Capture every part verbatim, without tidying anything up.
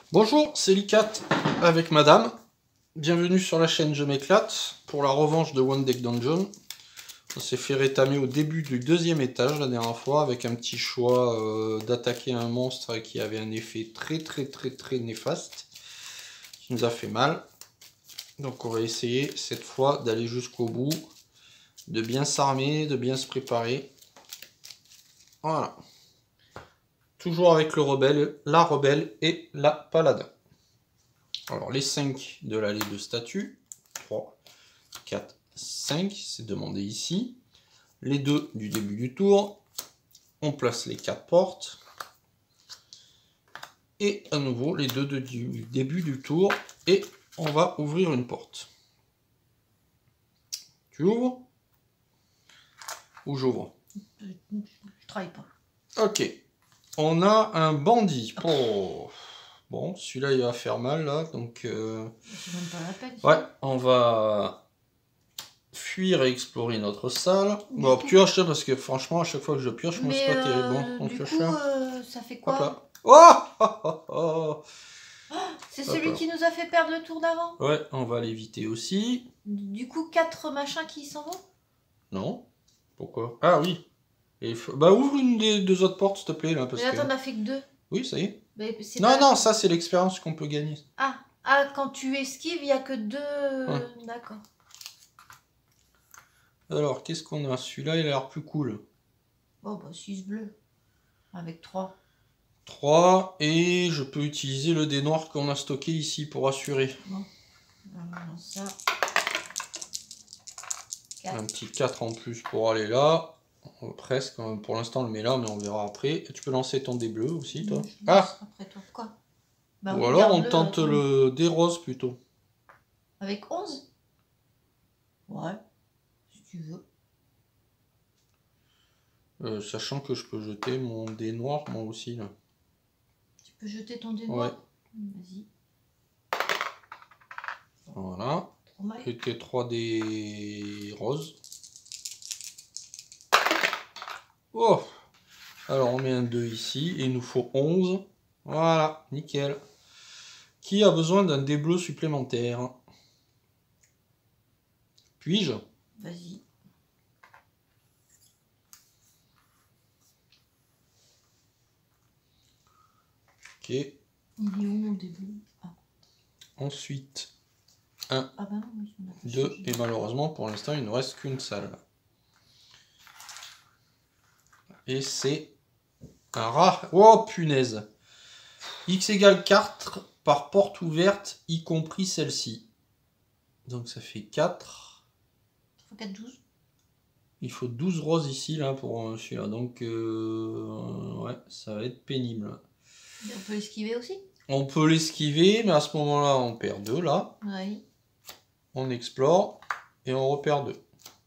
Bonjour, c'est Licat avec madame. Bienvenue sur la chaîne Je m'éclate pour la revanche de One Deck Dungeon. On s'est fait rétamer au début du deuxième étage la dernière fois avec un petit choix euh, d'attaquer un monstre qui avait un effet très très très très néfaste qui nous a fait mal. Donc on va essayer cette fois d'aller jusqu'au bout, de bien s'armer, de bien se préparer. Voilà. Toujours avec le rebelle, la rebelle et la paladin. Alors les cinq de l'allée de statue, trois, quatre, cinq, c'est demandé ici. Les deux du début du tour, on place les quatre portes. Et à nouveau les deux du début du tour, et on va ouvrir une porte. Tu ouvres? Ou j'ouvre? Je travaille pas. Ok. On a un bandit. Oh. Bon, celui-là il va faire mal là, donc... Euh... C'est même pas la peine. Ouais, on va fuir et explorer notre salle. Bon, coup... pioche, parce que franchement, à chaque fois que je pioche, moi c'est pas euh, terrible. Bon, on du pioche coup, là. Euh, ça fait quoi? Oh, oh, oh, oh. Oh, c'est celui qui nous a fait perdre le tour d'avant? Ouais, on va l'éviter aussi. Du coup, quatre machins qui s'en vont? Non. Pourquoi? Ah oui. Et faut... Bah ouvre une des deux autres portes, s'il te plaît. Là, parce Mais attends, que... on a fait que deux. Oui, ça y est. Mais non, pas... non, ça c'est l'expérience qu'on peut gagner. Ah. ah, quand tu esquives, il n'y a que deux... Ouais. D'accord. Alors, qu'est-ce qu'on a? Celui-là, il a l'air plus cool. Oh, bah six bleus. Avec trois. trois, et je peux utiliser le dé noir qu'on a stocké ici pour assurer. Bon. Alors, ça. quatre. Un petit quatre en plus pour aller là. Presque, pour l'instant on le met là, mais on verra après. Et tu peux lancer ton dé bleu aussi, toi. Je ah après toi. Quoi? Bah, Ou oui, alors on le, tente le dé rose plutôt. Avec onze? Ouais, si tu veux. Euh, sachant que je peux jeter mon dé noir moi aussi là. Tu peux jeter ton dé noir? Ouais. Vas-y. Voilà. Et tes trois dés roses. Oh! Alors on met un deux ici, et il nous faut onze. Voilà, nickel. Qui a besoin d'un dé bleu supplémentaire? Puis-je? Vas-y. Ok. Il est où mon dé bleu? Ah. Ensuite, un, ah bah non, deux, et malheureusement pour l'instant il ne reste qu'une salle. Et c'est un rat. Oh punaise! X égale quatre par porte ouverte, y compris celle-ci. Donc ça fait quatre. Il faut quatre, douze. Il faut douze roses ici là pour celui-là. Donc euh, ouais, ça va être pénible. Et on peut l'esquiver aussi? On peut l'esquiver, mais à ce moment-là, on perd deux là. Oui. On explore et on repère deux.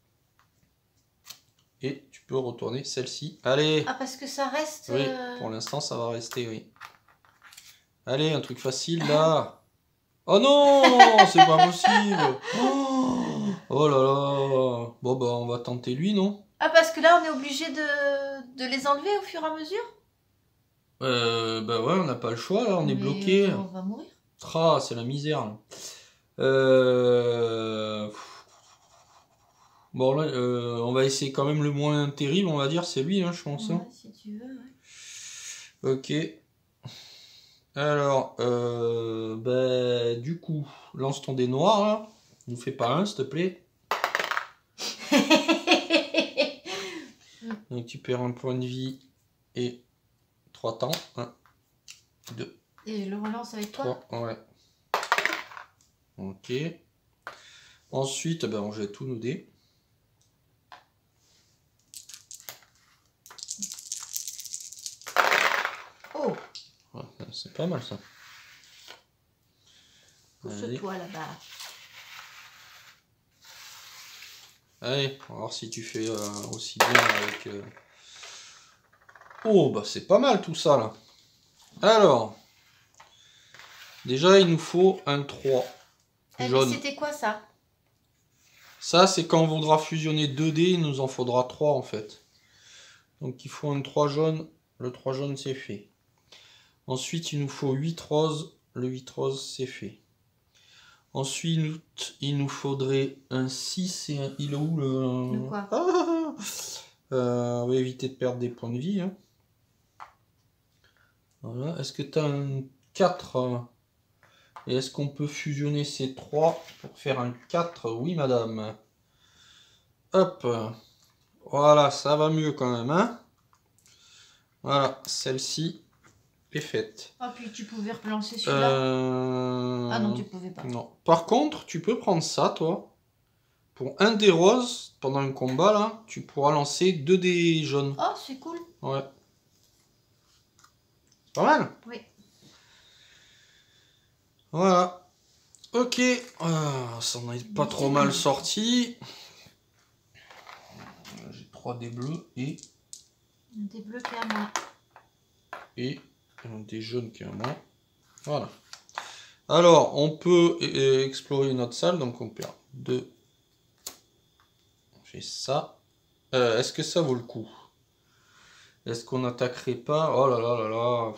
Et tu peux retourner celle-ci. Allez! Ah, parce que ça reste... Oui, euh... pour l'instant, ça va rester, oui. Allez, un truc facile, là. Oh non! C'est pas possible! Oh, oh là là! Bon, bah, on va tenter lui, non? Ah, parce que là, on est obligé de, de les enlever au fur et à mesure? Euh, bah ouais, on n'a pas le choix, là, on Mais est bloqué. On va mourir. Ah, c'est la misère, là. Euh... Bon, là, euh, on va essayer quand même le moins terrible, on va dire, c'est lui, hein, je pense. Ouais, hein. si tu veux, ouais. Ok. Alors, euh, bah, du coup, lance ton dé noir, là. Nous fais pas un, s'il te plaît. Donc, tu perds un point de vie et trois temps. un, deux. Et je le relance avec toi? trois, ouais. Ok. Ensuite, ben, on jette tous nos dés. Oh! Ouais, c'est pas mal ça. Pousse-toi là-bas. Allez, on va voir si tu fais euh, aussi bien avec... Euh... Oh, bah c'est pas mal tout ça là. Alors, déjà il nous faut un trois eh, jaune. Mais c'était quoi ça? Ça c'est quand on voudra fusionner deux dés, il nous en faudra trois en fait. Donc il faut un trois jaune, le trois jaune c'est fait. Ensuite il nous faut huit roses le huit rose, c'est fait. Ensuite, il nous faudrait un six et un... Il est où le... Le quoi? Ah euh, on va éviter de perdre des points de vie. Hein. Voilà. Est-ce que tu as un quatre? Et est-ce qu'on peut fusionner ces trois pour faire un quatre? Oui, madame. Hop. Voilà, ça va mieux quand même. Hein. Voilà, celle-ci est faite. Ah, puis tu pouvais relancer celui-là. Euh... Ah non, tu pouvais pas. Non. Par contre, tu peux prendre ça, toi. Pour un dé rose, pendant un combat, là, tu pourras lancer deux dés jaunes. Oh, c'est cool. Ouais. C'est pas mal. Oui. Voilà. Ok. Ah, ça n'en est pas trop mal sorti. J'ai trois dés bleus et... Un dé bleu qui est à moi. Et un dé jaune qui est à moi. Voilà. Alors, on peut explorer notre salle. Donc, on perd deux. J'ai ça. Euh, Est-ce que ça vaut le coup? Est-ce qu'on n'attaquerait pas? Oh là là là là.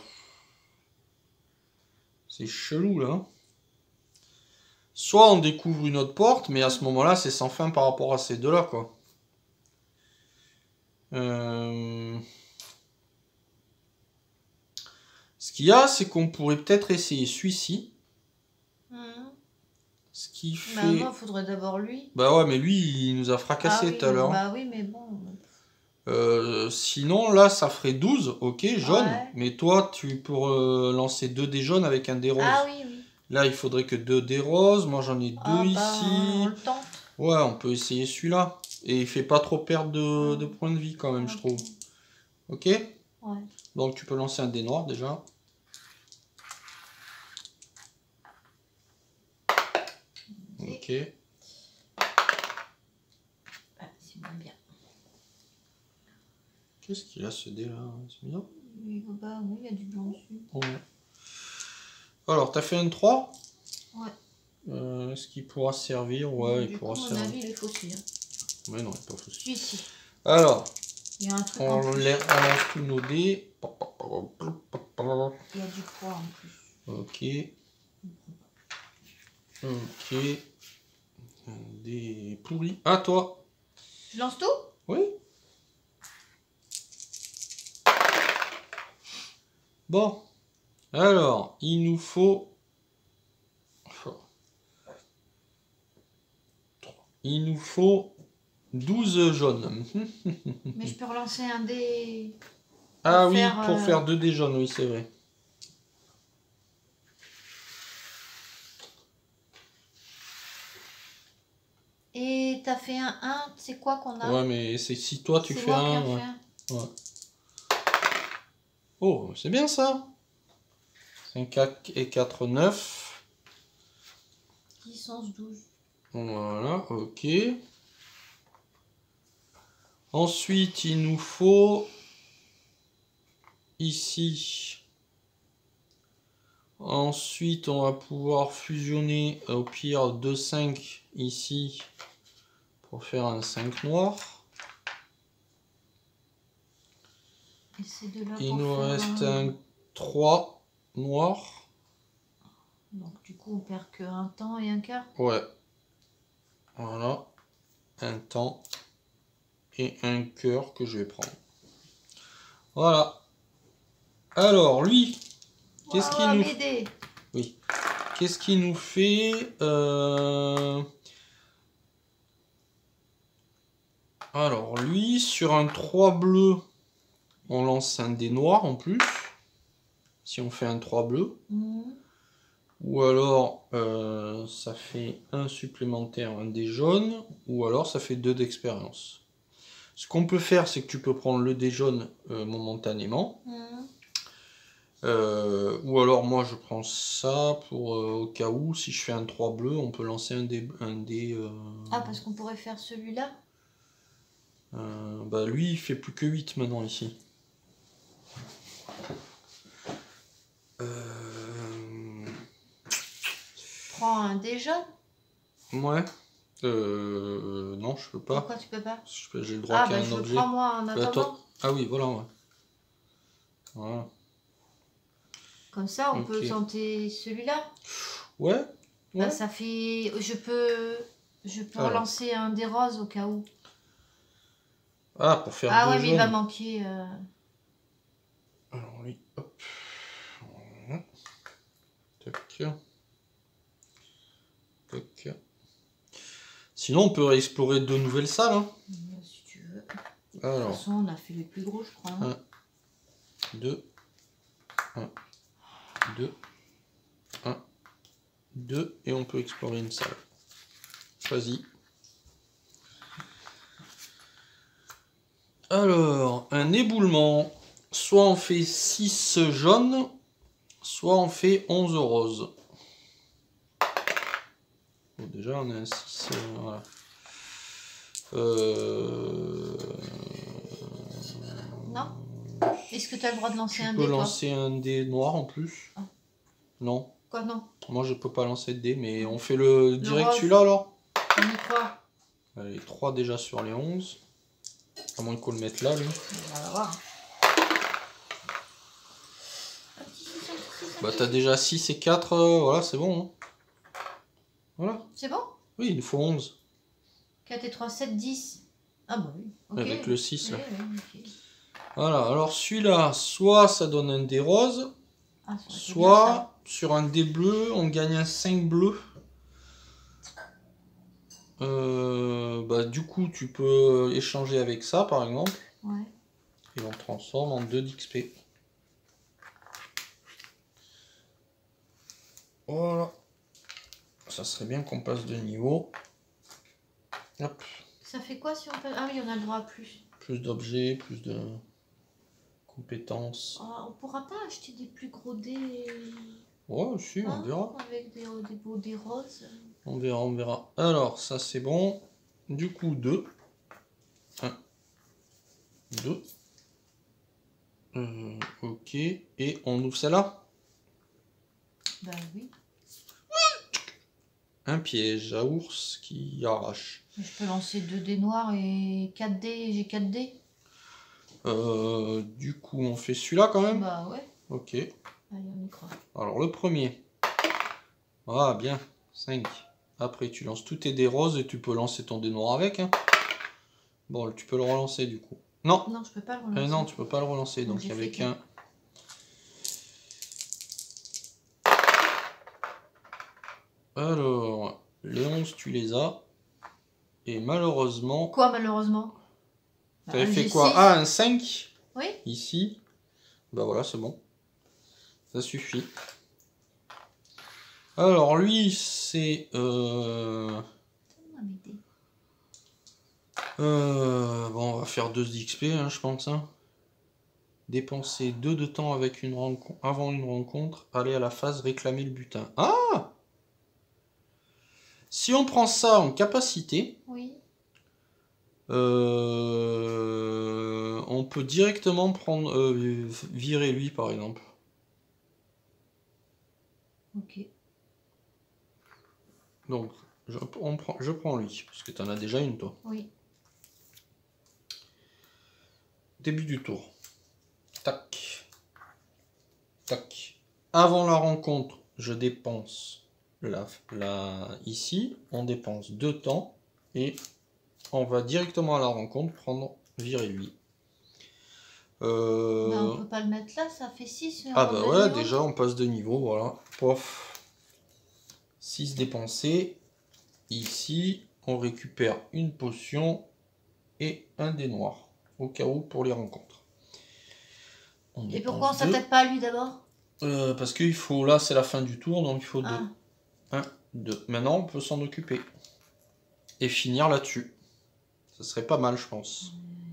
C'est chelou là. Soit on découvre une autre porte, mais à ce moment-là, c'est sans fin par rapport à ces deux-là, quoi. Euh... Ce qu'il y a, c'est qu'on pourrait peut-être essayer celui-ci. Mmh. Ce qui fait... Bah moi, il faudrait d'abord lui. Bah ouais, mais lui, il nous a fracassé ah, oui, tout à l'heure. Bah oui, mais bon... Euh, sinon, là, ça ferait douze, ok, jaune. Ouais. Mais toi, tu peux euh, lancer deux dés jaunes avec un dé rose. Ah oui, oui. Là, il faudrait que deux dés roses. Moi, j'en ai deux Ah, ici. bah, on le tente. Ouais, on peut essayer celui-là. Et il fait pas trop perdre de, de points de vie, quand même, okay. je trouve. Ok? Ouais. Donc, tu peux lancer un dé noir, déjà. Ok. Ah, c'est moins bien. Qu'est-ce qu'il a, ce dé-là? C'est bien? Oui, bah, oui, il y a du blanc dessus. Ouais. Alors, t'as fait un trois? Ouais. Euh, Est-ce qu'il pourra servir? Ouais, du il pourra coup, servir. mon avis, il est faussé. Hein. Mais non, il n'est pas faussé. Celui-ci. Alors, il y a un truc on, en plus. les, on lance tous nos dés. Il y a du poids en plus. Ok. Ok. Des pourris. À toi. Je lance tout? Oui. Bon. Alors, il nous faut... Il nous faut douze jaunes. Mais je peux relancer un dé... Ah oui, faire, pour euh... faire deux dés jaunes, oui, c'est vrai. Et t'as fait un un, c'est quoi qu'on a? Ouais, mais c'est si toi tu fais moi un... qui en Ouais. fais un. Ouais. Oh, c'est bien ça. cinq et quatre, neuf. dix, onze, douze. Voilà, ok. Ensuite, il nous faut ici. Ensuite, on va pouvoir fusionner au pire deux cinq ici pour faire un cinq noir. Et ces deux-là Il pour nous faire reste un... un trois noir. Donc du coup, on perd que un temps et un quart. Ouais. Voilà. Un temps et un cœur que je vais prendre. Voilà. Alors, lui, qu'est-ce wow, qu'il nous fait? Oui. Qu'est-ce qu'il nous fait euh... Alors, lui, sur un trois bleu, on lance un dé noir en plus. Si on fait un trois bleu. Mmh. Ou alors, euh, ça fait un supplémentaire, un dé jaune. Ou alors, ça fait deux d'expérience. Ce qu'on peut faire, c'est que tu peux prendre le dé jaune euh, momentanément. Mmh. Euh, ou alors, moi, je prends ça pour euh, au cas où, si je fais un trois bleu, on peut lancer un dé... Un dé euh... Ah, parce qu'on pourrait faire celui-là. euh, bah, lui, il fait plus que huit maintenant, ici. Euh... Prends un dé jaune. Ouais. Euh, non, je peux pas. Pourquoi tu peux pas? J'ai le droit ah, qu'à bah, un je objet. le prends moi en attendant. Bah, ah oui, voilà, ouais. Voilà. Comme ça, on Ok. peut tenter celui-là. Ouais. Bah, Ouais. ça fait... Je peux... Je peux Alors. relancer un des roses au cas où. Ah, pour faire Ah deux ouais, mais il va jaunes. manquer... euh, Alors oui, hop. Voilà. Tac. Tac. Sinon, on peut réexplorer deux nouvelles salles. Hein. Si tu veux. De toute Alors, façon, on a fait les plus gros, je crois. hein. un, deux, un, deux, un, deux, et on peut explorer une salle. Choisis. Alors, un éboulement. Soit on fait six jaunes, soit on fait onze roses. Bon, déjà, on a un six. Euh, voilà. Euh... Non. Est-ce que tu as le droit de lancer Tu un peux dé, toi? lancer un dé noir en plus. Ah. Non. Quoi, non? Moi, je peux pas lancer de dé, mais on fait le direct rose. celui-là, alors. On y croit. Allez, trois déjà sur les onze. À moins qu'on le mette là, lui. On va voir. Bah, t'as déjà six et quatre, euh, voilà, c'est bon. Hein. Voilà. C'est bon? Oui, il nous faut onze. quatre et trois, sept, dix. Ah bah oui. Ok. Avec le six, là. Oui, oui, ok. Voilà, alors celui-là, soit ça donne un dé rose, Ah, ça aurait été bien, soit sur un dé bleu, on gagne un cinq bleu. Euh, bah, du coup, tu peux échanger avec ça, par exemple. ça. Ouais. Et on transforme en deux d'X P. Voilà. Ça serait bien qu'on passe de niveau. Hop. Ça fait quoi si on peut... Ah oui, on a le droit à plus. Plus d'objets, plus de compétences. Oh, on pourra pas acheter des plus gros dés... Ouais, si, on hein, verra. avec des, des beaux dés roses. On verra, on verra. Alors, ça c'est bon. Du coup, deux. un, deux. Euh, ok. Et on ouvre celle-là. Bah oui. Un piège à ours qui arrache. Mais je peux lancer deux dés noirs et quatre dés. J'ai quatre dés. Euh, du coup, on fait celui-là quand même. Bah ouais. Ok. Allez, on y croit. Alors, le premier. Ah, bien. cinq. Après, tu lances tous tes dés roses et tu peux lancer ton dé noir avec. Hein. Bon, tu peux le relancer du coup. Non. Non, je peux pas le relancer. Euh, non, tu peux pas le relancer. Donc, Donc, j'ai avec fait un. Alors, les onze, tu les as. Et malheureusement. Quoi, malheureusement? T'avais Bah, fait j'ai quoi? six. Ah, un cinq Oui. ici. Bah voilà, c'est bon. Ça suffit. Alors, lui, c'est. Euh... Euh, bon, on va faire deux d'X P, hein, je pense. Hein. Dépenser deux de temps avec une rencontre, avant une rencontre. Aller à la phase, réclamer le butin. Ah! Si on prend ça en capacité, Oui. euh, on peut directement prendre euh, virer lui, par exemple. Ok. Donc, je, on prend, je prends lui, parce que tu en as déjà une, toi. Oui. Début du tour. Tac. Tac. Avant la rencontre, je dépense la, la, ici. On dépense deux temps. Et on va directement à la rencontre prendre virer lui. Euh... Bah, on peut pas le mettre là, ça fait six. Ah bah ouais, déjà on passe de niveau, voilà. Pof. six dépensés. Ici, on récupère une potion et un dé noir. Au cas où pour les rencontres. On Et pourquoi on deux. s'attaque pas à lui d'abord? euh, Parce qu'il faut, là c'est la fin du tour, donc il faut ah. deux. un, deux. Maintenant on peut s'en occuper. Et finir là-dessus. Ça serait pas mal, je pense.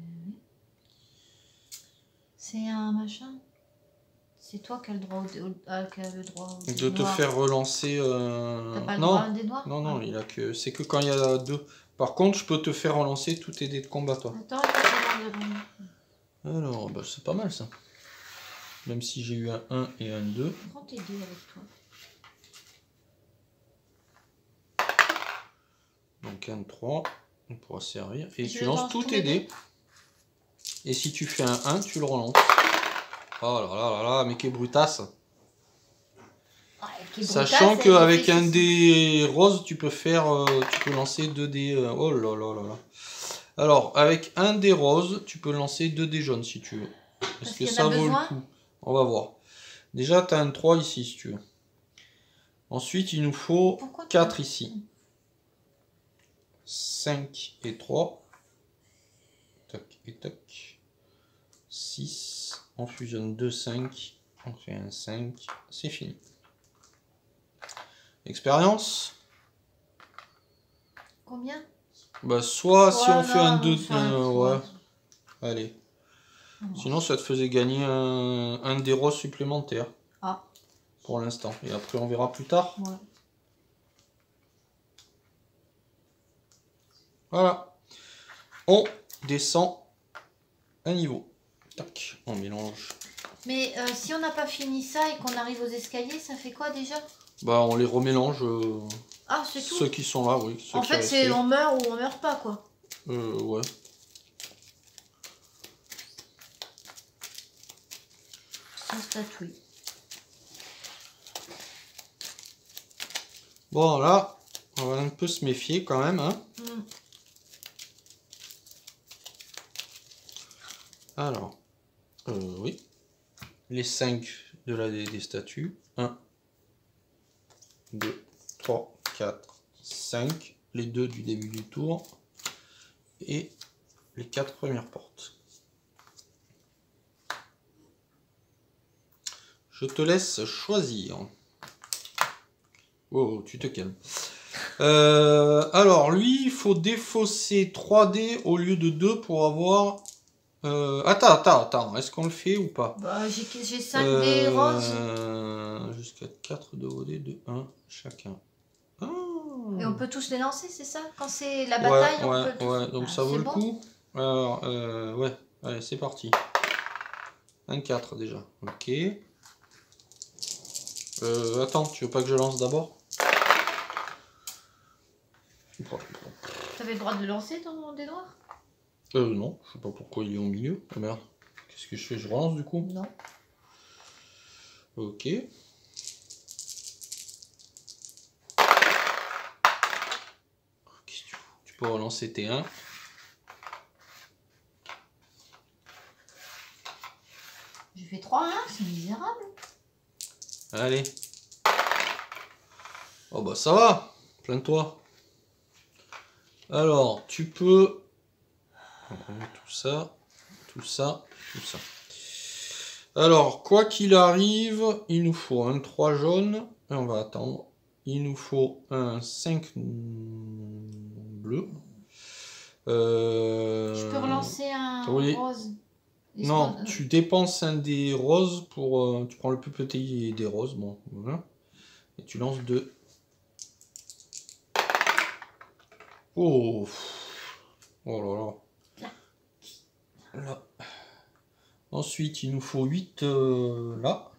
C'est un machin. C'est toi qui as le droit au, au, ah, qui a le droit au de te noir. faire relancer. Euh... T'as pas le non. droit à un dé noir? Non, non, ah. il a que. C'est que quand il y a deux. Par contre, je peux te faire relancer tous tes dés de combat, toi. Attends, il faut Alors, bah, c'est pas mal ça. Même si j'ai eu un un et un deux. prends tes dés avec toi. Donc un trois. On pourra servir. Et Je tu lances lance tous tous tes mes dés. Et si tu fais un un, tu le relances. Oh là là là là, mais quel brutasse. qui est Sachant brutal, qu'avec c'est un six. dé rose, tu peux faire, euh, tu peux lancer deux dés. euh, oh là là là là. Alors, avec un dé rose, tu peux lancer deux dés jaunes si tu veux. Est-ce Parce que qu'il y en ça a vaut besoin. le coup? On va voir. Déjà, tu as un trois ici si tu veux. Ensuite, il nous faut Pourquoi tu- quatre ici. cinq et trois. Tac et tac. six. On fusionne deux, cinq. On fait un cinq. C'est fini. Expérience. Combien? Bah, soit si on Ouais, fait un non, deux. soit un euh, trois. ouais. Allez. Non. Sinon, ça te faisait gagner un, un dé rose supplémentaire. Ah, Pour l'instant. Et après, on verra plus tard. ouais. Voilà. On descend un niveau. Tac. On mélange. Mais euh, si on n'a pas fini ça et qu'on arrive aux escaliers, ça fait quoi déjà? Bah, on les remélange. euh, Ah, c'est tout. Ceux qui sont là, oui. Ceux En qui fait, c'est restaient. on meurt ou on meurt pas, quoi. Euh, ouais. Sans statue. Bon, là, on va un peu se méfier quand même. Hein. Mm. Alors, euh, oui. Les cinq de la des, des statues. un, deux, trois, quatre, cinq. Les deux du début du tour. Et les quatre premières portes. Je te laisse choisir. Oh, tu te calmes. Euh, alors, lui, il faut défausser trois dés au lieu de deux pour avoir... Euh, attends, attends, attends. Est-ce qu'on le fait ou pas? Bah, j'ai j'ai cinq dés roses. Euh, Jusqu'à quatre de O D de un chacun. Ah. Et on peut tous les lancer, c'est ça? Quand c'est la Ouais, bataille, on ouais, peut tous... ouais. Donc Ah, ça vaut c'est le bon. coup. Alors, euh, ouais. Allez, c'est parti. Un quatre déjà. Ok. Euh, attends, tu veux pas que je lance d'abord? T'avais le droit de le lancer, ton dé noir? Euh, non, je sais pas pourquoi il est au milieu. Ah merde. Qu'est-ce que je fais? Je relance du coup? Non. Ok. Qu'est-ce que tu fous? Tu peux relancer T un. J'ai fait trois un, c'est misérable. Allez. Oh bah ça va. Plains-toi. Alors, tu peux... On met tout ça, tout ça, tout ça. Alors, quoi qu'il arrive, il nous faut un trois jaune. Et on va attendre. Il nous faut un cinq bleu. Euh... Je peux relancer un oui. rose. Il Non, se... tu dépenses un des roses pour... Euh, tu prends le plus petit des roses. Bon, voilà. Et tu lances deux. Oh. Oh là là. Là. Ensuite, il nous faut huit euh, là.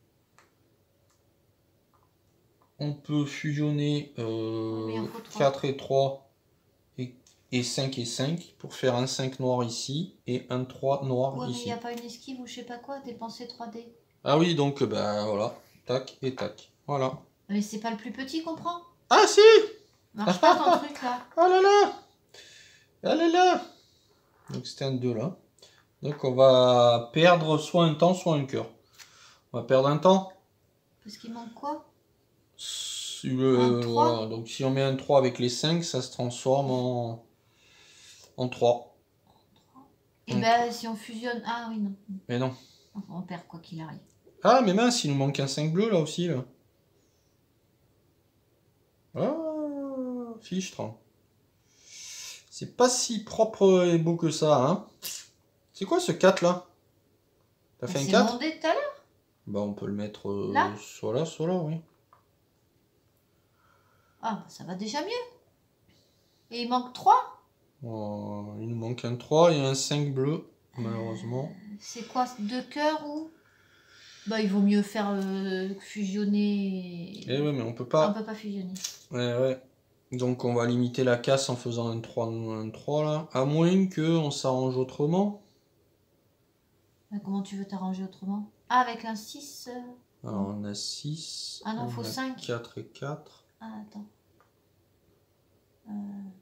On peut fusionner euh, quatre et trois et, et cinq et cinq pour faire un cinq noir ici et un trois noir ouais, ici. mais il n'y a pas une esquive ou je sais pas quoi, dépenser trois dés. Ah oui, donc ben voilà, tac et tac. Voilà. Mais c'est pas le plus petit qu'on prend? Ah si! Marche pas ton truc là. Oh là là! Ah là là! Donc c'était un deux là. Donc on va perdre soit un temps, soit un cœur. On va perdre un temps. Parce qu'il manque quoi? Euh, voilà. Donc si on met un trois avec les cinq, ça se transforme en, en trois. Et ben bah, si on fusionne... Ah oui, non. Mais non. On perd quoi qu'il arrive. Ah mais mince, il nous manque un cinq bleu là aussi. Là. Ah, fichtre. C'est pas si propre et beau que ça, hein. C'est quoi ce quatre là? T'as fait un quatre? C'est mon dé tout à l'heure. Bah on peut le mettre euh, là soit là, soit là, oui. Ah bah ça va déjà mieux. Et il manque trois. Oh, il nous manque un trois et un cinq bleu, malheureusement. Euh, c'est quoi, deux cœurs ou... Bah il vaut mieux faire euh, fusionner... Eh ouais mais on peut pas... On peut pas fusionner. Ouais ouais. Donc on va limiter la casse en faisant un trois, un trois là. À moins qu'on s'arrange autrement. Comment tu veux t'arranger autrement? Ah avec un six euh... Alors on a six. Ah non, on faut a cinq. quatre et quatre. Ah, attends. Euh...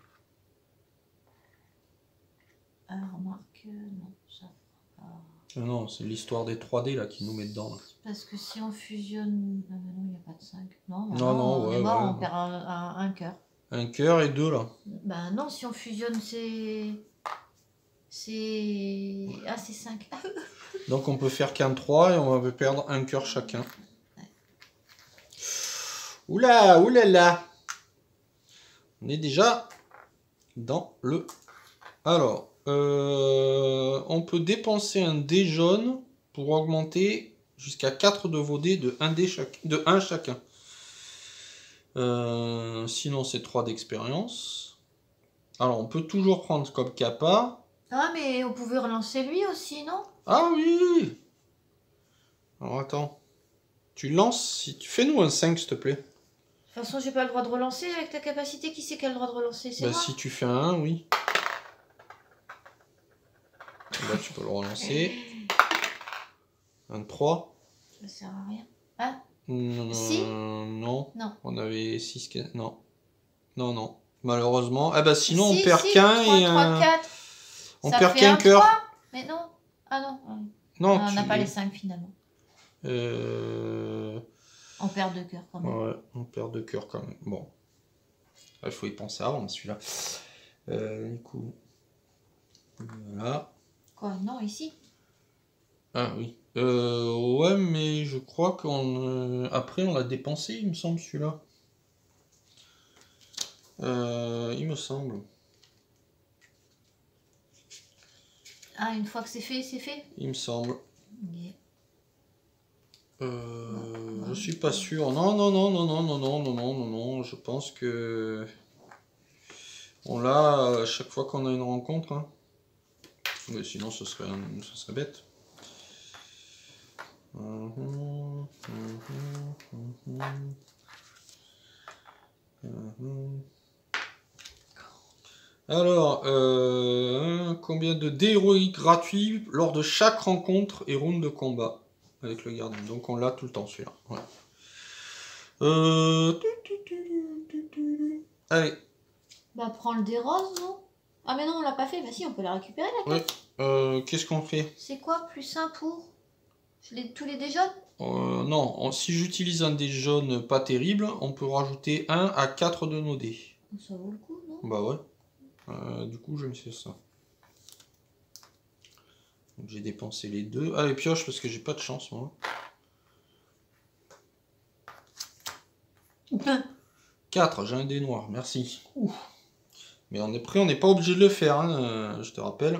Ah, remarque, non, ça fera pas. Ah non, c'est l'histoire des trois D là qui nous met dedans. Là. Parce que si on fusionne. Non, mais non, il n'y a pas de cinq. Non, bah Non, non, non, on ouais, est mort, ouais. on perd un, un, un cœur. Un cœur et deux là. Bah non, si on fusionne, c'est. C'est. Ah, c'est cinq. Donc on peut faire qu'un trois et on va perdre un cœur chacun. Ouais. Oula, oulala. On est déjà dans le... Alors, euh, on peut dépenser un dé jaune pour augmenter jusqu'à quatre de vos dés de un dé chaque, de un chacun. Euh, sinon, c'est trois d'expérience. Alors, on peut toujours prendre comme Kappa. Ah, mais on pouvait relancer lui aussi, non? Ah oui. Alors, attends. Tu lances... Si tu... Fais-nous un cinq, s'il te plaît. De toute façon, j'ai pas le droit de relancer avec ta capacité. Qui c'est qui a le droit de relancer? C'est Bah, moi. si tu fais un un, oui. Là, tu peux le relancer. Un trois. Ça sert à rien. Ah, Euh, Si. Non. non. On avait six... Non. Non, non. Malheureusement. Ah bah sinon, Si, on perd si, qu'un trois, et trois, un... quatre. On Ça perd fait qu'un un cœur. trois. Mais non. Ah non. Ah, Non, on n'a tu- pas les cinq finalement. Euh... On perd deux cœurs quand même. Ouais, on perd deux cœurs quand même. Bon. Il faut y penser avant, celui-là. Euh, du coup... Voilà. Quoi? Non, ici. Ah oui. Euh, ouais, mais je crois qu'on... euh, Après, on l'a dépensé, il me semble, celui-là. Euh, il me semble. Ah, une fois que c'est fait, c'est fait. Il me semble. Ok. Euh, je suis pas sûr. Non, non, non, non, non, non, non, non, non, non, non. Je pense que on l'a à chaque fois qu'on a une rencontre. Hein. Mais sinon, ce serait, un... ce serait bête. Mhm, mhm, mhm, mhm. Alors, euh, combien de dés héroïques gratuits lors de chaque rencontre et round de combat avec le gardien. Donc on l'a tout le temps celui-là. Ouais. Euh... Allez. Bah, prends le dé rose, non? Ah, mais non, on l'a pas fait. Bah, si, on peut la récupérer la Ouais. carte. Euh, Qu'est-ce qu'on fait? C'est quoi plus un pour Je les... tous les dés jaunes? euh, Non, on- si j'utilise un dé jaune pas terrible, on peut rajouter un à quatre de nos dés. Ça vaut le coup, non? Bah ouais. Euh, du coup, je me fais ça. Donc j'ai dépensé les deux. Ah, les pioches parce que j'ai pas de chance, moi. quatre, j'ai un dé noir, merci. Ouh. Mais on est prêt, on n'est pas obligé de le faire, hein, euh, je te rappelle.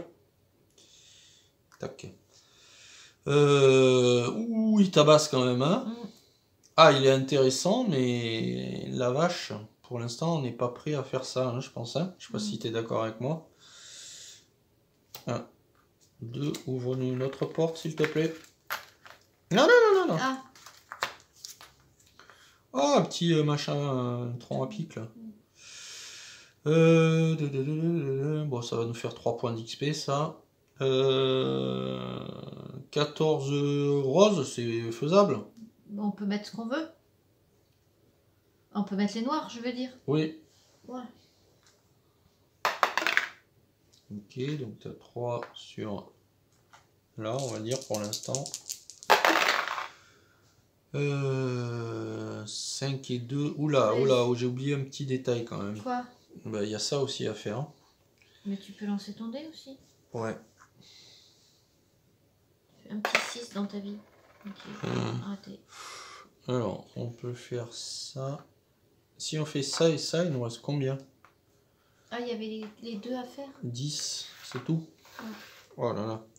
Tac. Euh... Ouh, il tabasse quand même, hein. Mm. Ah, il est intéressant, mais la vache, pour l'instant, on n'est pas prêt à faire ça, hein, je pense. Hein. Je sais pas mm. si tu es d'accord avec moi. un, deux, ouvre-nous notre porte, s'il te plaît. Non, non, non, non, non. Ah. Oh, un petit euh, machin, un tronc à pic, là. Euh... de, de, de, de, de. Bon, ça va nous faire trois points d'X P, ça. Euh... quatorze roses, c'est faisable. On peut mettre ce qu'on veut. On peut mettre les noirs, je veux dire. Oui. Ouais. Ok, donc tu as trois sur là, on va dire pour l'instant. Euh... cinq et deux. Oula, Ouais. oula, oh, j'ai oublié un petit détail quand même. Quoi? Bah, il y a ça aussi à faire. Mais tu peux lancer ton dé aussi. Ouais. Fais un petit six dans ta vie. Ok, Hum. raté. Alors, on peut faire ça. Si on fait ça et ça, il nous reste combien? Ah, il y avait les, les deux à faire? dix, c'est tout? Ouais. Oh là là.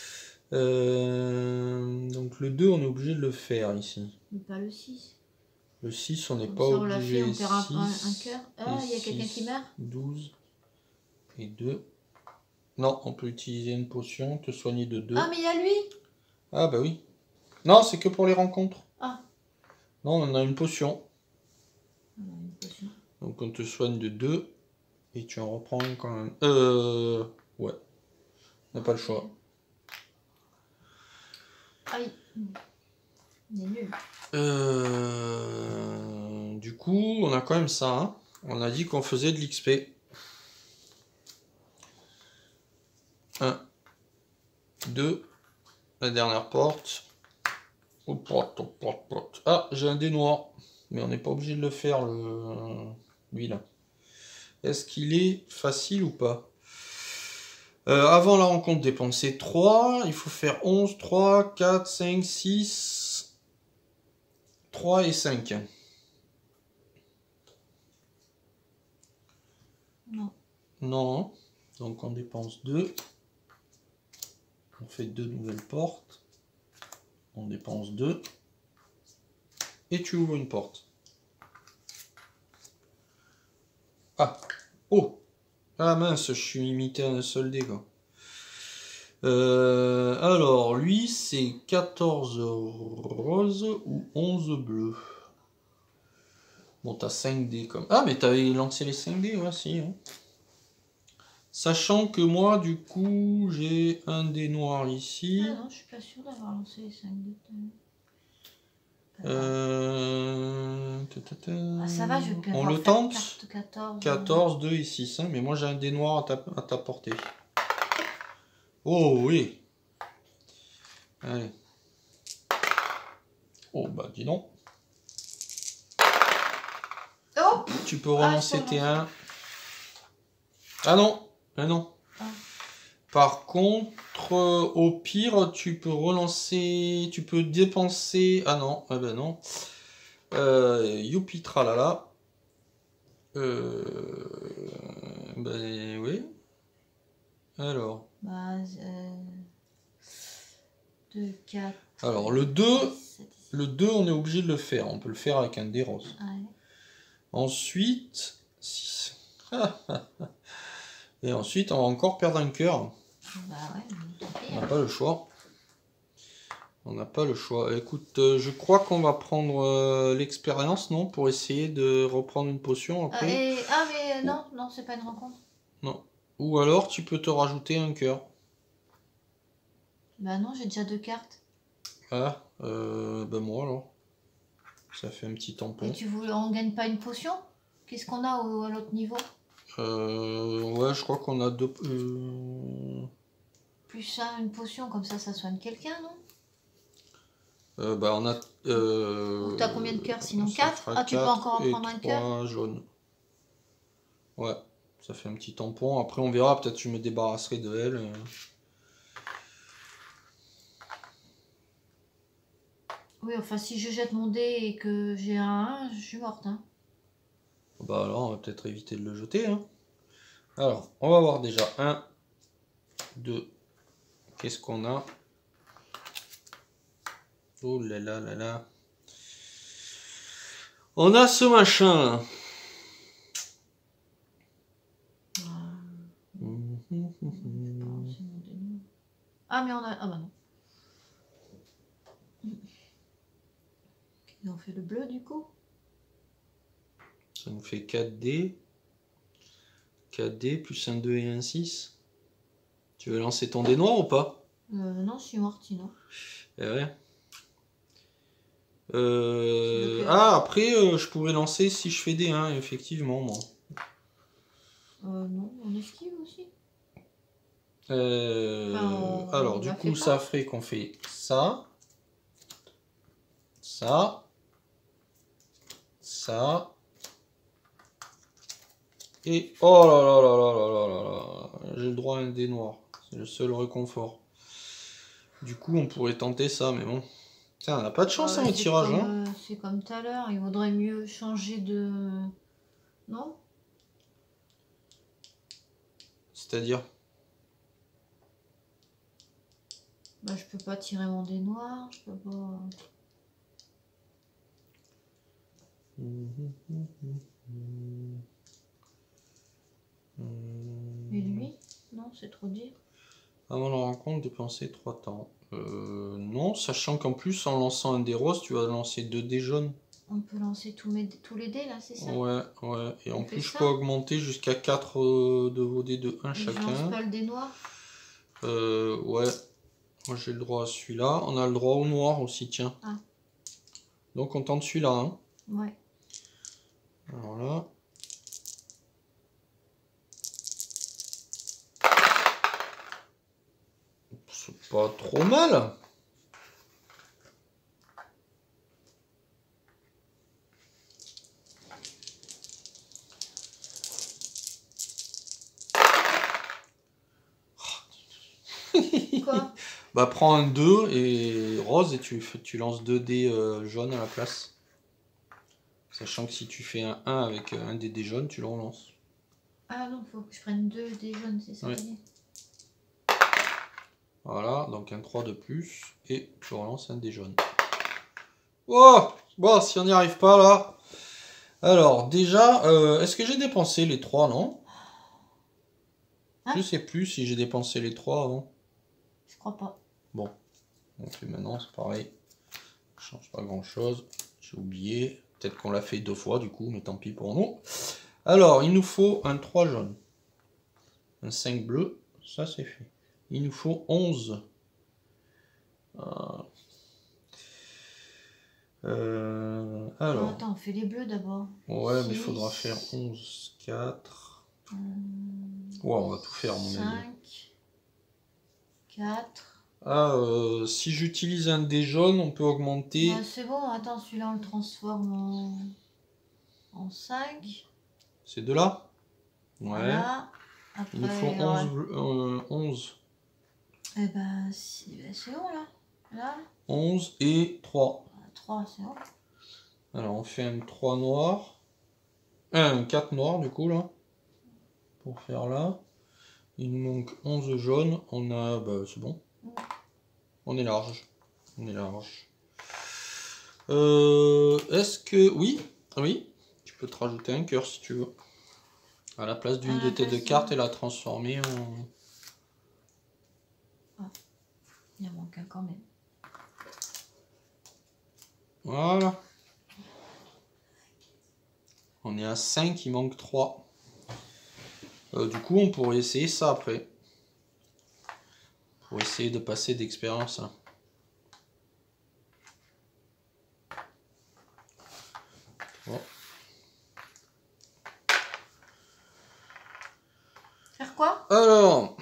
Euh, donc le deux, on est obligé de le faire ici. Mais pas le six. Le six, on n'est Comme pas ça, obligé. on l'a fait, on perd un, six, un, un cœur. Ah, il y a quelqu'un qui meurt? douze et deux. Non, on peut utiliser une potion, te soigner de deux. Ah, mais il y a lui! Ah bah oui. Non, c'est que pour les rencontres. Ah. Non, on a une potion. On a une potion. Donc on te soigne de deux. Et tu en reprends quand même. Euh... Ouais. On n'a pas le choix. Aïe. On est nul. Euh... Du coup, on a quand même ça. Hein. On a dit qu'on faisait de l'X P. un, deux, la dernière porte. Oh, porte, oh, porte, porte. Ah, j'ai un dé noir. Mais on n'est pas obligé de le faire, le... lui là. Est-ce qu'il est facile ou pas? euh, Avant la rencontre, dépenser trois. Il faut faire onze, trois, quatre, cinq, six, trois et cinq. Non. Non. Donc on dépense deux. On fait deux nouvelles portes. On dépense deux. Et tu ouvres une porte. Ah. Oh. Ah mince, je suis limité à un seul dé, quoi. Euh, alors, lui, c'est quatorze roses ou onze bleus. Bon, t'as cinq dés comme... Ah, mais t'avais lancé les cinq dés, ouais, si. Hein. Sachant que moi, du coup, j'ai un dé noir ici. Ah non, je suis pas sûre d'avoir lancé les cinq dés. Euh... Ah, ça va, je peux On avoir le fait tente carte quatorze. quatorze, deux et six. Hein, mais moi, j'ai un dé noir à ta, à ta portée. Oh, oui. Allez. Oh, bah, dis donc. Oh, tu peux relancer ah, tes un. Ah non, ah non. Ah. Par contre, au pire, tu peux relancer, tu peux dépenser. Ah non, ah ben non. Euh, youpi tralala. Euh, ben oui. Alors. Bah, euh, deux, quatre. Alors le deux, le deux, on est obligé de le faire. On peut le faire avec un dé rose. Ouais. Ensuite, six. Et ensuite, on va encore perdre un cœur. Bah ouais, mais tant pis, On n'a hein. pas le choix. On n'a pas le choix. Écoute, euh, je crois qu'on va prendre euh, l'expérience, non? Pour essayer de reprendre une potion Ah, après. et... ah mais non, non, c'est pas une rencontre. Non. Ou alors, tu peux te rajouter un cœur. Bah non, j'ai déjà deux cartes. Ah, euh, ben moi alors. Ça fait un petit tampon. Et tu voulais, on gagne pas une potion? Qu'est-ce qu'on a au, à l'autre niveau? Euh, ouais, je crois qu'on a deux... Euh... Plus ça, une potion, comme ça, ça soigne quelqu'un, non? Euh, bah on a... Euh, Donc t'as combien de cœurs sinon? ça quatre? fera Ah, tu peux quatre encore en et prendre un cœur? trois jaunes. Ouais, ça fait un petit tampon. Après on verra, peut-être je me débarrasserai de elle. euh. Oui, enfin, si je jette mon dé et que j'ai un un, je suis morte, hein. Bah alors on va peut-être éviter de le jeter. Hein. Alors, on va voir déjà. un, deux. Qu'est-ce qu'on a? Oh là là là là. On a ce machin. Ah, mais on a... Ah bah non. Ils ont fait le bleu, du coup? Ça nous fait quatre dés. quatre dés plus un deux et un six. Tu veux lancer ton dé noir ou pas? Euh, non, je suis morte, sinon. Eh ouais. Euh... Donc, euh... Ah, après, euh, je pourrais lancer si je fais des un, effectivement, moi. Euh, non, on esquive aussi. Euh... Enfin, on... Alors, on du la coup, fait ça pas. ferait qu'on fait ça, ça, ça, et... Oh là là là là là là là là, j'ai le droit à un dé noir. C'est le seul réconfort. Du coup, on pourrait tenter ça, mais bon. Tiens, on n'a pas de chance Euh, hein, au c'est tirage. comme, Hein. euh, c'est comme tout à l'heure, il vaudrait mieux changer de... Non? C'est-à-dire? Bah, je peux pas tirer mon dé noir, je peux pas... Et lui? Non, c'est trop dire. Avant la rencontre, dépenser trois temps. Euh, non, sachant qu'en plus, en lançant un dé rose, tu vas lancer deux dés jaunes. On peut lancer tous, mes... tous les dés, là, c'est ça? Ouais, ouais. Et On en fait plus, je ça peux augmenter jusqu'à quatre euh, de vos dés de un Et chacun. je lance pas le dé noir? Euh, ouais. Moi, j'ai le droit à celui-là. On a le droit au noir aussi, tiens. Ah. Donc on tente celui-là. Hein. Ouais. Alors là. C'est pas trop mal. Quoi? Bah prends un deux et rose et tu, tu lances deux dés euh, jaunes à la place. Sachant que si tu fais un un avec un des dés jaunes, tu le relances. Ah non, faut que je prenne deux des jaunes, c'est ça. Ouais. Voilà, donc un trois de plus et tu relances un dé jaune. Oh, bon, si on n'y arrive pas là. Alors déjà, euh, est-ce que j'ai dépensé les trois, non? Hein? Je sais plus si j'ai dépensé les trois avant. Je crois pas. Bon, on fait maintenant, c'est pareil. Ça change pas grand chose. J'ai oublié. Peut-être qu'on l'a fait deux fois du coup, mais tant pis pour nous. Alors, il nous faut un trois jaune. Un cinq bleu. Ça, c'est fait. Il nous faut onze. Euh... Euh... Alors. Ah, attends, on fait les bleus d'abord. Ouais, mais il faudra faire onze, quatre. Hum, Ouais, on va tout faire, à mon avis. cinq, quatre. Ah, euh, si j'utilise un dé jaune, on peut augmenter. Bah, c'est bon, attends, celui-là on le transforme en, en cinq. C'est de là? Ouais. Voilà. Après, il nous faut onze. Euh, onze. Eh ben, c'est bon là. Là. onze et trois. trois, c'est bon. Alors on fait un trois noir. Un quatre noir du coup là. Pour faire là. Il nous manque onze jaunes. On a. Bah c'est bon. On est large. On est large. Euh, Est-ce que. Oui. Oui. Tu peux te rajouter un cœur si tu veux. À la place d'une Ah, de tes deux facile. cartes et la transformer en. Ah. Il en manque un quand même. Voilà. On est à cinq, il manque trois. Euh, du coup, on pourrait essayer ça après. Pour essayer de passer d'expérience. Hein. Bon. Faire quoi? Alors.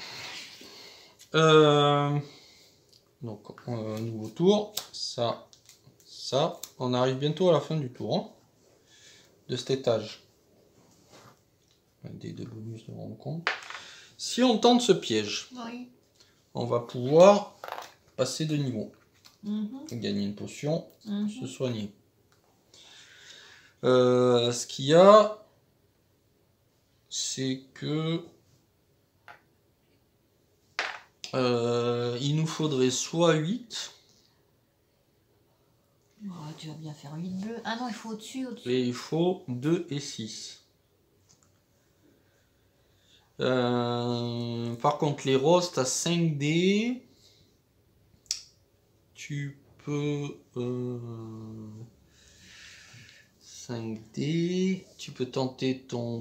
Euh, donc, un nouveau tour. Ça. Ça. On arrive bientôt à la fin du tour. Hein, de cet étage. Un dé de bonus de rencontre. Si on tente ce piège, Oui. on va pouvoir passer de niveau. Mm-hmm. Gagner une potion, Mm-hmm. se soigner. Euh, ce qu'il y a, c'est que euh, il nous faudrait soit huit. Oh, tu vas bien faire huit bleus. Ah non, il faut au-dessus, au-dessus. Et il faut deux et six. Euh, par contre, les roses, tu as cinq dés. Tu peux... Euh, cinq dés. Tu peux tenter ton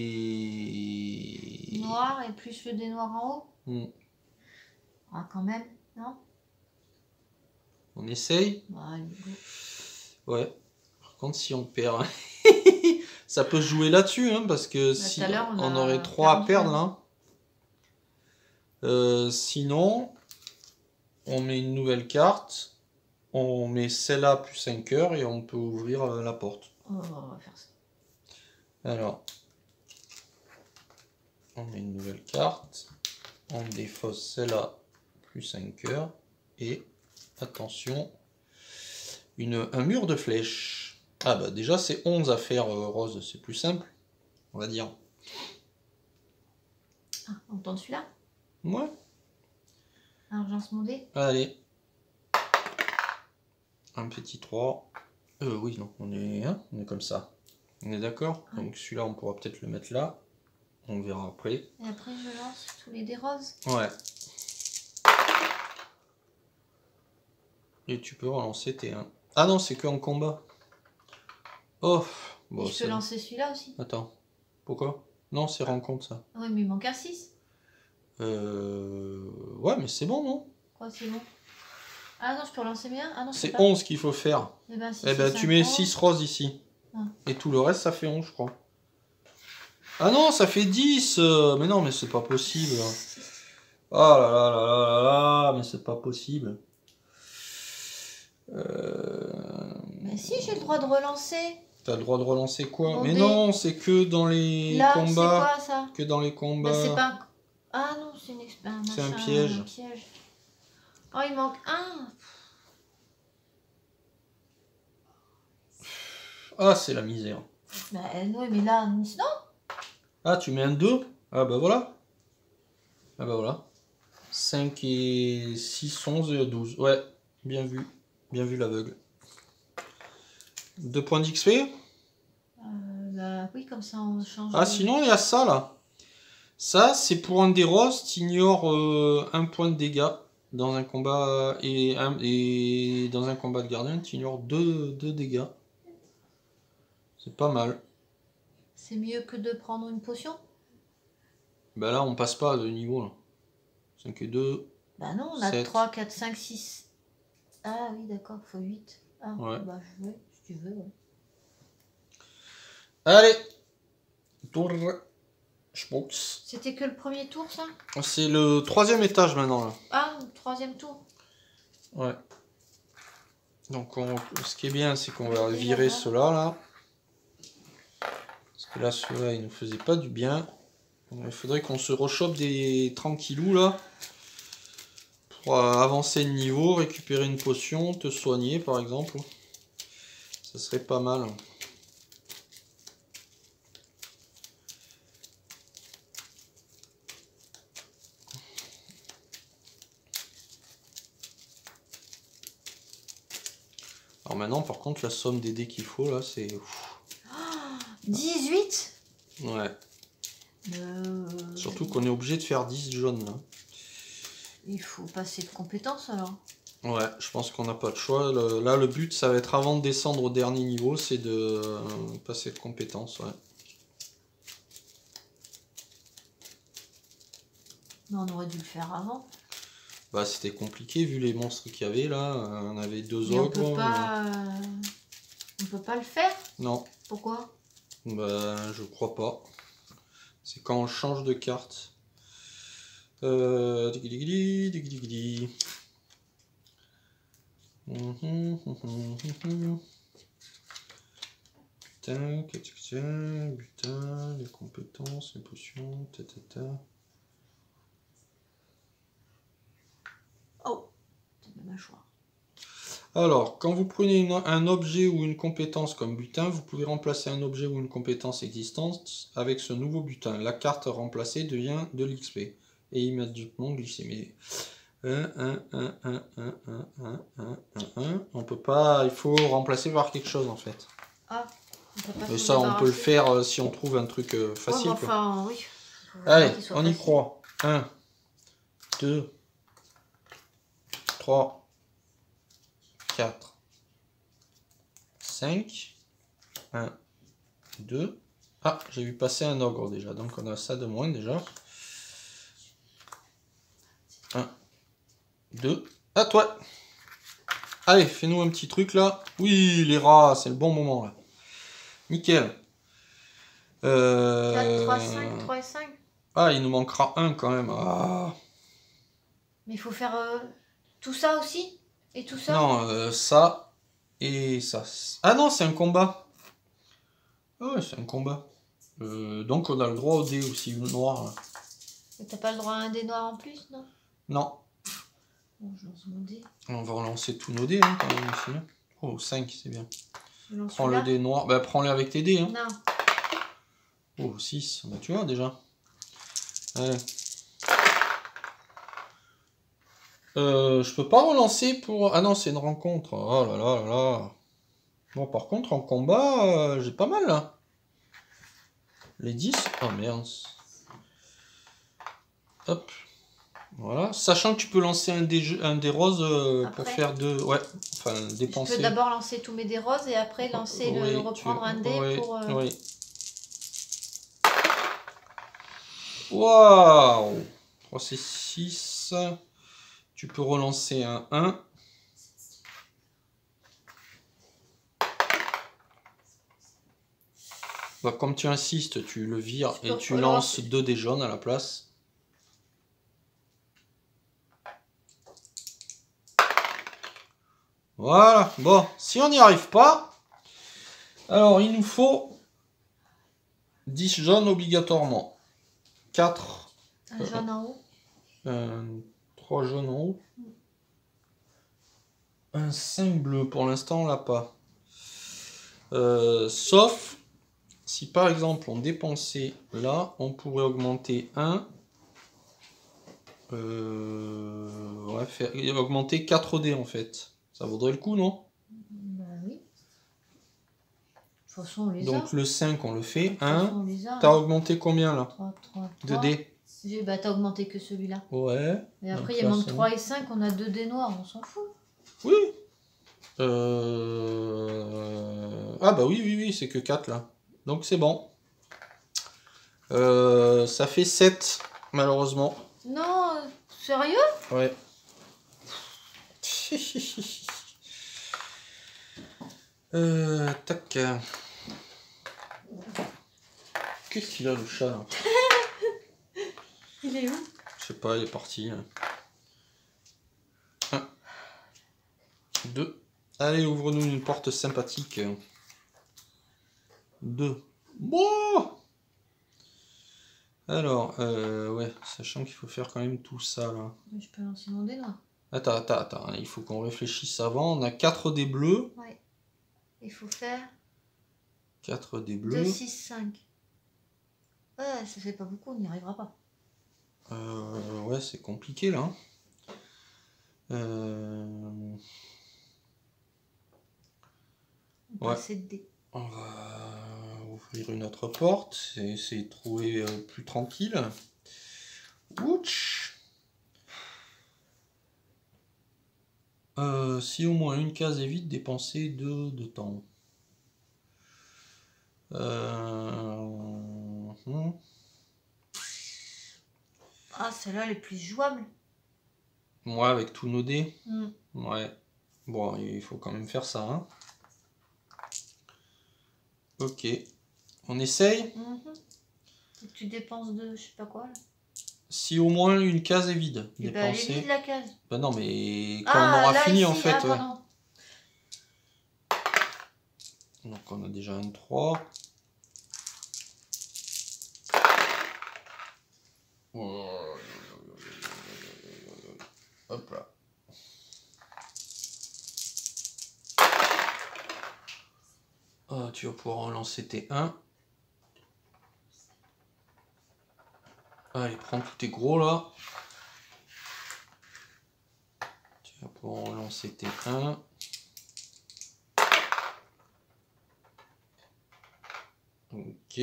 dé... Noir et plus le dé noir en haut. Hmm. Ah, quand même, non? On essaye? Bah, go. Ouais. Par contre, si on perd... ça peut jouer là-dessus, hein, parce que Bah, si tout à l'heure, on on a aurait trois à perdu perdre, un. hein. Euh, sinon, on met une nouvelle carte, on met celle-là plus un cœur et on peut ouvrir euh, la porte. Oh, on va faire ça. Alors, on met une nouvelle carte, on défausse celle-là plus un cœur et attention, une, un mur de flèches. Ah bah déjà c'est onze à faire euh, rose, c'est plus simple, on va dire. Ah, on tente celui-là? Ouais. Alors, j'en mon dé. Allez. Un petit trois. Euh, oui, non, on est, hein, on est comme ça. On est d'accord? Ouais. Donc celui-là, on pourra peut-être le mettre là. On verra après. Et après, je lance tous les dés roses. Ouais. Et tu peux relancer tes un. Ah non, c'est que en combat. Oh. Bon, Et je peux lancer celui-là aussi. Attends. Pourquoi? Non, c'est rencontre ça. Oui, mais il manque un six. Euh... Ouais, mais c'est bon, non? Quoi, c'est bon? Ah non, je peux relancer bien. Ah non, C'est pas... onze qu'il faut faire. Eh ben, si Eh ben, tu mets six roses ici. Ah. Et tout le reste, ça fait onze, je crois. Ah non, ça fait dix. euh, Mais non, mais c'est pas possible. Oh là là là là là là, mais c'est pas possible. Euh... Mais si, j'ai le droit de relancer. T'as le droit de relancer quoi? Bon, Mais des... non, c'est que dans les Là, combats. c'est quoi ça? Que dans les combats. Bah, c'est pas un... Ah non, c'est une... un, C'est un machin, piège. un piège. Oh, il manque un. Ah, c'est la misère. Bah oui, mais là, non. Ah, tu mets un deux? Ah bah voilà. Ah bah voilà. cinq et six, onze et douze. Ouais, bien vu. Bien vu l'aveugle. deux points d'X P? Euh, bah oui, comme ça on change. Ah, sinon il y a ça là. Ça, c'est pour un des roses, t'ignores euh, un point de dégâts dans un combat et, un, et dans un combat de gardien, t'ignores deux, deux dégâts. C'est pas mal. C'est mieux que de prendre une potion? Bah là, on passe pas de niveau là. cinq et deux. Bah non, on a sept. trois, quatre, cinq, six. Ah oui, d'accord, faut huit. Ah, Ouais. bah je veux, si tu veux. Ouais. Allez, tour. Xbox. C'était que le premier tour, ça? C'est le troisième étage maintenant là. Ah, le troisième tour. Ouais. Donc on... ce qui est bien, c'est qu'on va virer ceux-là là. Parce que là, ceux-là, ils nous faisaient pas du bien. Il faudrait qu'on se rechoppe des tranquillous là. Pour euh, avancer de niveau, récupérer une potion, te soigner par exemple. Ça serait pas mal. Alors maintenant, par contre, la somme des dés qu'il faut là, c'est... dix-huit? Ouais. Euh... Surtout qu'on est obligé de faire dix jaunes là. Il faut passer de compétences alors. Ouais, je pense qu'on n'a pas de choix. Le, là, le but, ça va être avant de descendre au dernier niveau, c'est de euh, passer de compétences. Ouais. Mais on aurait dû le faire avant. Bah, c'était compliqué vu les monstres qu'il y avait là. On avait deux Mais ogres. on peut pas... Euh... On peut pas le faire? Non. Pourquoi? Bah, je crois pas. C'est quand on change de carte. Euh... digli, digli, digli. Putain, butin, les compétences, les potions, ta. Oh, c'est ma mâchoire. Alors, quand vous prenez une, un objet ou une compétence comme butin, vous pouvez remplacer un objet ou une compétence existante avec ce nouveau butin. La carte remplacée devient de l'X P et immédiatement glissée. Mais un, un, un, un, un, un, un, un, un, on peut pas, il faut remplacer par quelque chose en fait. Ah, on peut pas et ça, on peut le faire euh, si on trouve un truc euh, facile. Ouais, enfin, oui. Allez, on y croit. un, deux, trois. quatre, cinq, un, deux. Ah, j'ai vu passer un ogre déjà, donc on a ça de moins déjà. un, deux. À toi. Allez, fais-nous un petit truc là. Oui, les rats, c'est le bon moment là. Nickel. Euh... quatre, trois, cinq, trois et cinq. Ah, il nous manquera un quand même. Ah. Mais il faut faire euh, tout ça aussi? Et tout ça? Non, euh, ça et ça. Ah non, c'est un combat. Ah ouais, c'est un combat. Euh, donc on a le droit au dé aussi noir. Là. Mais t'as pas le droit à un dé noir en plus, non? Non. Bon, je lance mon dé. On va relancer tous nos dés hein, quand même ici. Oh, cinq, c'est bien. Prends le dé noir. Bah, prends-le avec tes dés. Hein. Non. Oh, six. Bah, tu vois déjà. Allez. Euh, je peux pas relancer pour... Ah non, c'est une rencontre. Oh là là là là. Bon, par contre, en combat, euh, j'ai pas mal là. Les dix. Oh merde. Hop. Voilà. Sachant que tu peux lancer un dé, un dé roses euh, pour faire deux... Ouais. Enfin, dépenser. Je peux d'abord lancer tous mes dés roses et après lancer oui, le... reprendre tu... un dé oui, pour... Euh... Oui. Waouh. trois, c'est six. Tu peux relancer un un. Bah, comme tu insistes, tu le vires Tu et peux tu alors, lances c'est- deux dés jaunes à la place. Voilà. Bon, si on n'y arrive pas, alors il nous faut dix jaunes obligatoirement. quatre. Un jaune en haut. Euh, trois jaunes en haut. Un cinq bleu, pour l'instant on l'a pas. Euh, sauf si par exemple on dépensait là, on pourrait augmenter un. Euh, ouais, faire, augmenter quatre dés en fait. Ça vaudrait le coup, non? Bah oui. De toute façon, on les a. Donc le cinq, on le fait. De toute façon, un. on les a. T'as hein. augmenté combien là? trois, trois, deux trois. dés. J'ai- Bah, t'as augmenté que celui-là. Ouais. Et après, Donc il là, manque c'est trois et cinq, on a deux dés noirs, on s'en fout. Oui. Euh... Ah bah oui, oui, oui, c'est que quatre là. Donc c'est bon. Euh, ça fait sept, malheureusement. Non, euh, sérieux? Ouais. euh, tac. Qu'est-ce qu'il a le chat là? Il est où? Je sais pas, il est parti. un, deux. Allez, ouvre-nous une porte sympathique. deux. Bon. Alors, euh, ouais, sachant qu'il faut faire quand même tout ça là. Je peux lancer mon dé noir. Attends, attends, attends, il faut qu'on réfléchisse avant. On a quatre dés bleus. Ouais. Il faut faire quatre dés deux, bleus. six, cinq. Ouais, ça fait pas beaucoup, on n'y arrivera pas. Euh, ouais, c'est compliqué là. hein. Euh, On Ouais. passe de dés. On va ouvrir une autre porte et essayer de trouver euh, plus tranquille. Ouch. Euh, si au moins une case est vide, dépenser deux de temps. Euh... hmm. Ah, celle-là, elle est plus jouable. Moi, avec tous nos dés. Hmm. Ouais. Bon, il faut quand même faire ça. Hein. Ok. On essaye. Mhm. Faut que tu dépenses de je sais pas quoi là. Si au moins une case est vide, Et bah, elle est dépenser. vide la case. Bah non, mais quand Ah, on aura là, fini ici. en fait. Ah, ouais. pardon. Donc on a déjà un trois. Hop là. Ah, tu vas pouvoir relancer tes un. Allez, prends tous tes gros là. Tu vas pouvoir relancer tes un. Ok.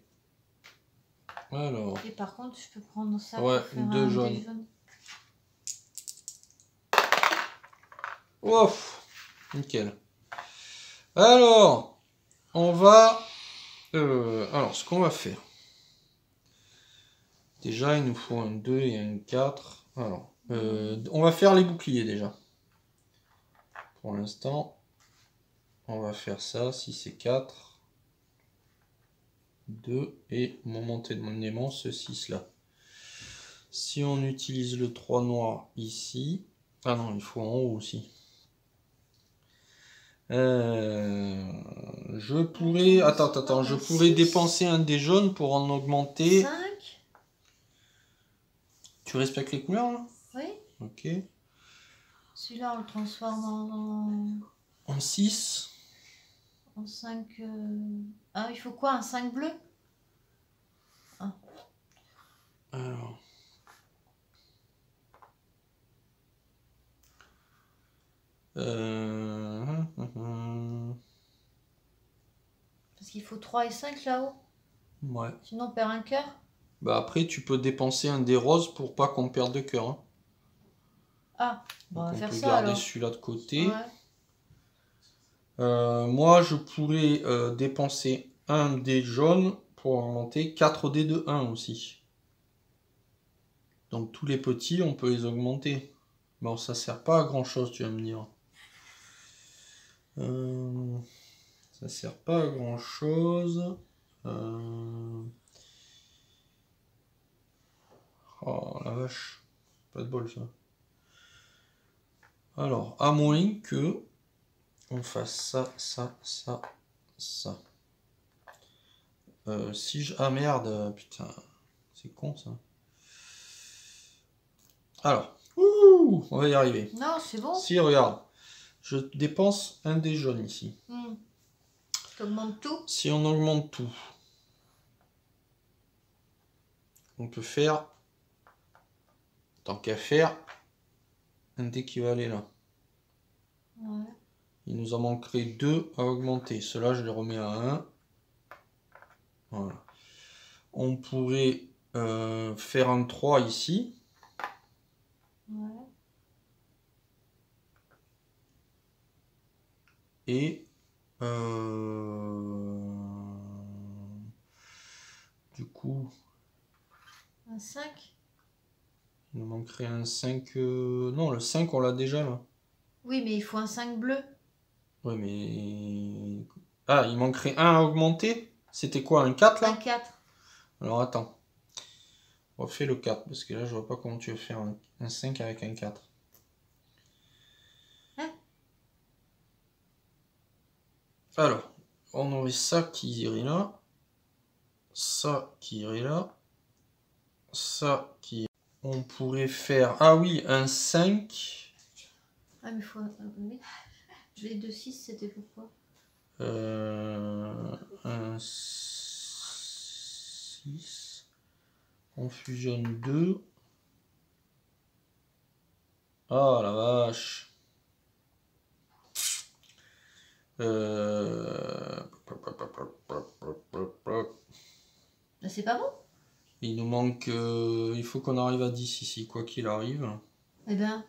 Alors. Et par contre, je peux prendre ça Ouais, pour faire deux un jaunes. dé jaune. Ouf. Nickel. Alors, on va... Euh, alors, ce qu'on va faire. Déjà, il nous faut un deux et un quatre. Alors, euh, on va faire les boucliers déjà. Pour l'instant, on va faire ça. Si c'est quatre, deux et momentanément ce six là. Si on utilise le trois noir ici... Ah non, il faut en haut aussi. Euh, je pourrais... Attends, attends, attends. Je pourrais dépenser un dé jaune pour en augmenter... cinq. Tu respectes les couleurs là? Oui. Ok. Celui-là, on le transforme en, En six. en cinq. Euh... Ah, il faut quoi? Un cinq bleu? Ah. Alors. Euh... Parce qu'il faut trois et cinq là-haut. Ouais. Sinon, on perd un cœur. Bah après, tu peux dépenser un dé rose pour pas qu'on perde de cœur. Hein. Ah, bon, on va Donc on faire peut ça garder alors. celui-là de côté. Ouais. Euh, moi, je pourrais euh, dépenser un dé jaune pour augmenter quatre dés de un aussi. Donc tous les petits, on peut les augmenter. Bon, ça sert pas à grand chose, tu vas me dire. Euh, ça sert pas à grand chose. Euh... Oh la vache. Pas de bol ça. Alors, à moins que on fasse ça, ça, ça, ça. Euh, si je... Ah merde, putain. C'est con ça. Alors, ouh, on va y arriver. Non, c'est bon. Si, regarde. Je dépense un des jaunes ici. Hmm. T'augmentes tout. Si on augmente tout, on peut faire, tant qu'à faire, un dé qui va aller là. Ouais. Il nous en manquerait deux à augmenter. Ceux-là, je les remets à un. Voilà. On pourrait euh, faire un trois ici. Ouais. Et euh, du coup, Un cinq. il nous manquerait un cinq. Euh, non, le cinq, on l'a déjà là. Oui, mais il faut un cinq bleu. Ouais, mais. Ah, il manquerait un à augmenter. C'était quoi, un quatre là? Un quatre. Alors attends. On refait le quatre, parce que là, je vois pas comment tu veux faire un, un cinq avec un quatre. Hein? Alors, on aurait ça qui irait là. Ça qui irait là. Ça qui... On pourrait faire... Ah oui, un cinq. Ah, mais il faut... Oui. Les deux six, c'était pourquoi? Euh, un six. On fusionne deux. Ah la vache. Euh... C'est pas bon? Il nous manque... Euh... Il faut qu'on arrive à dix ici, quoi qu'il arrive. Eh ben...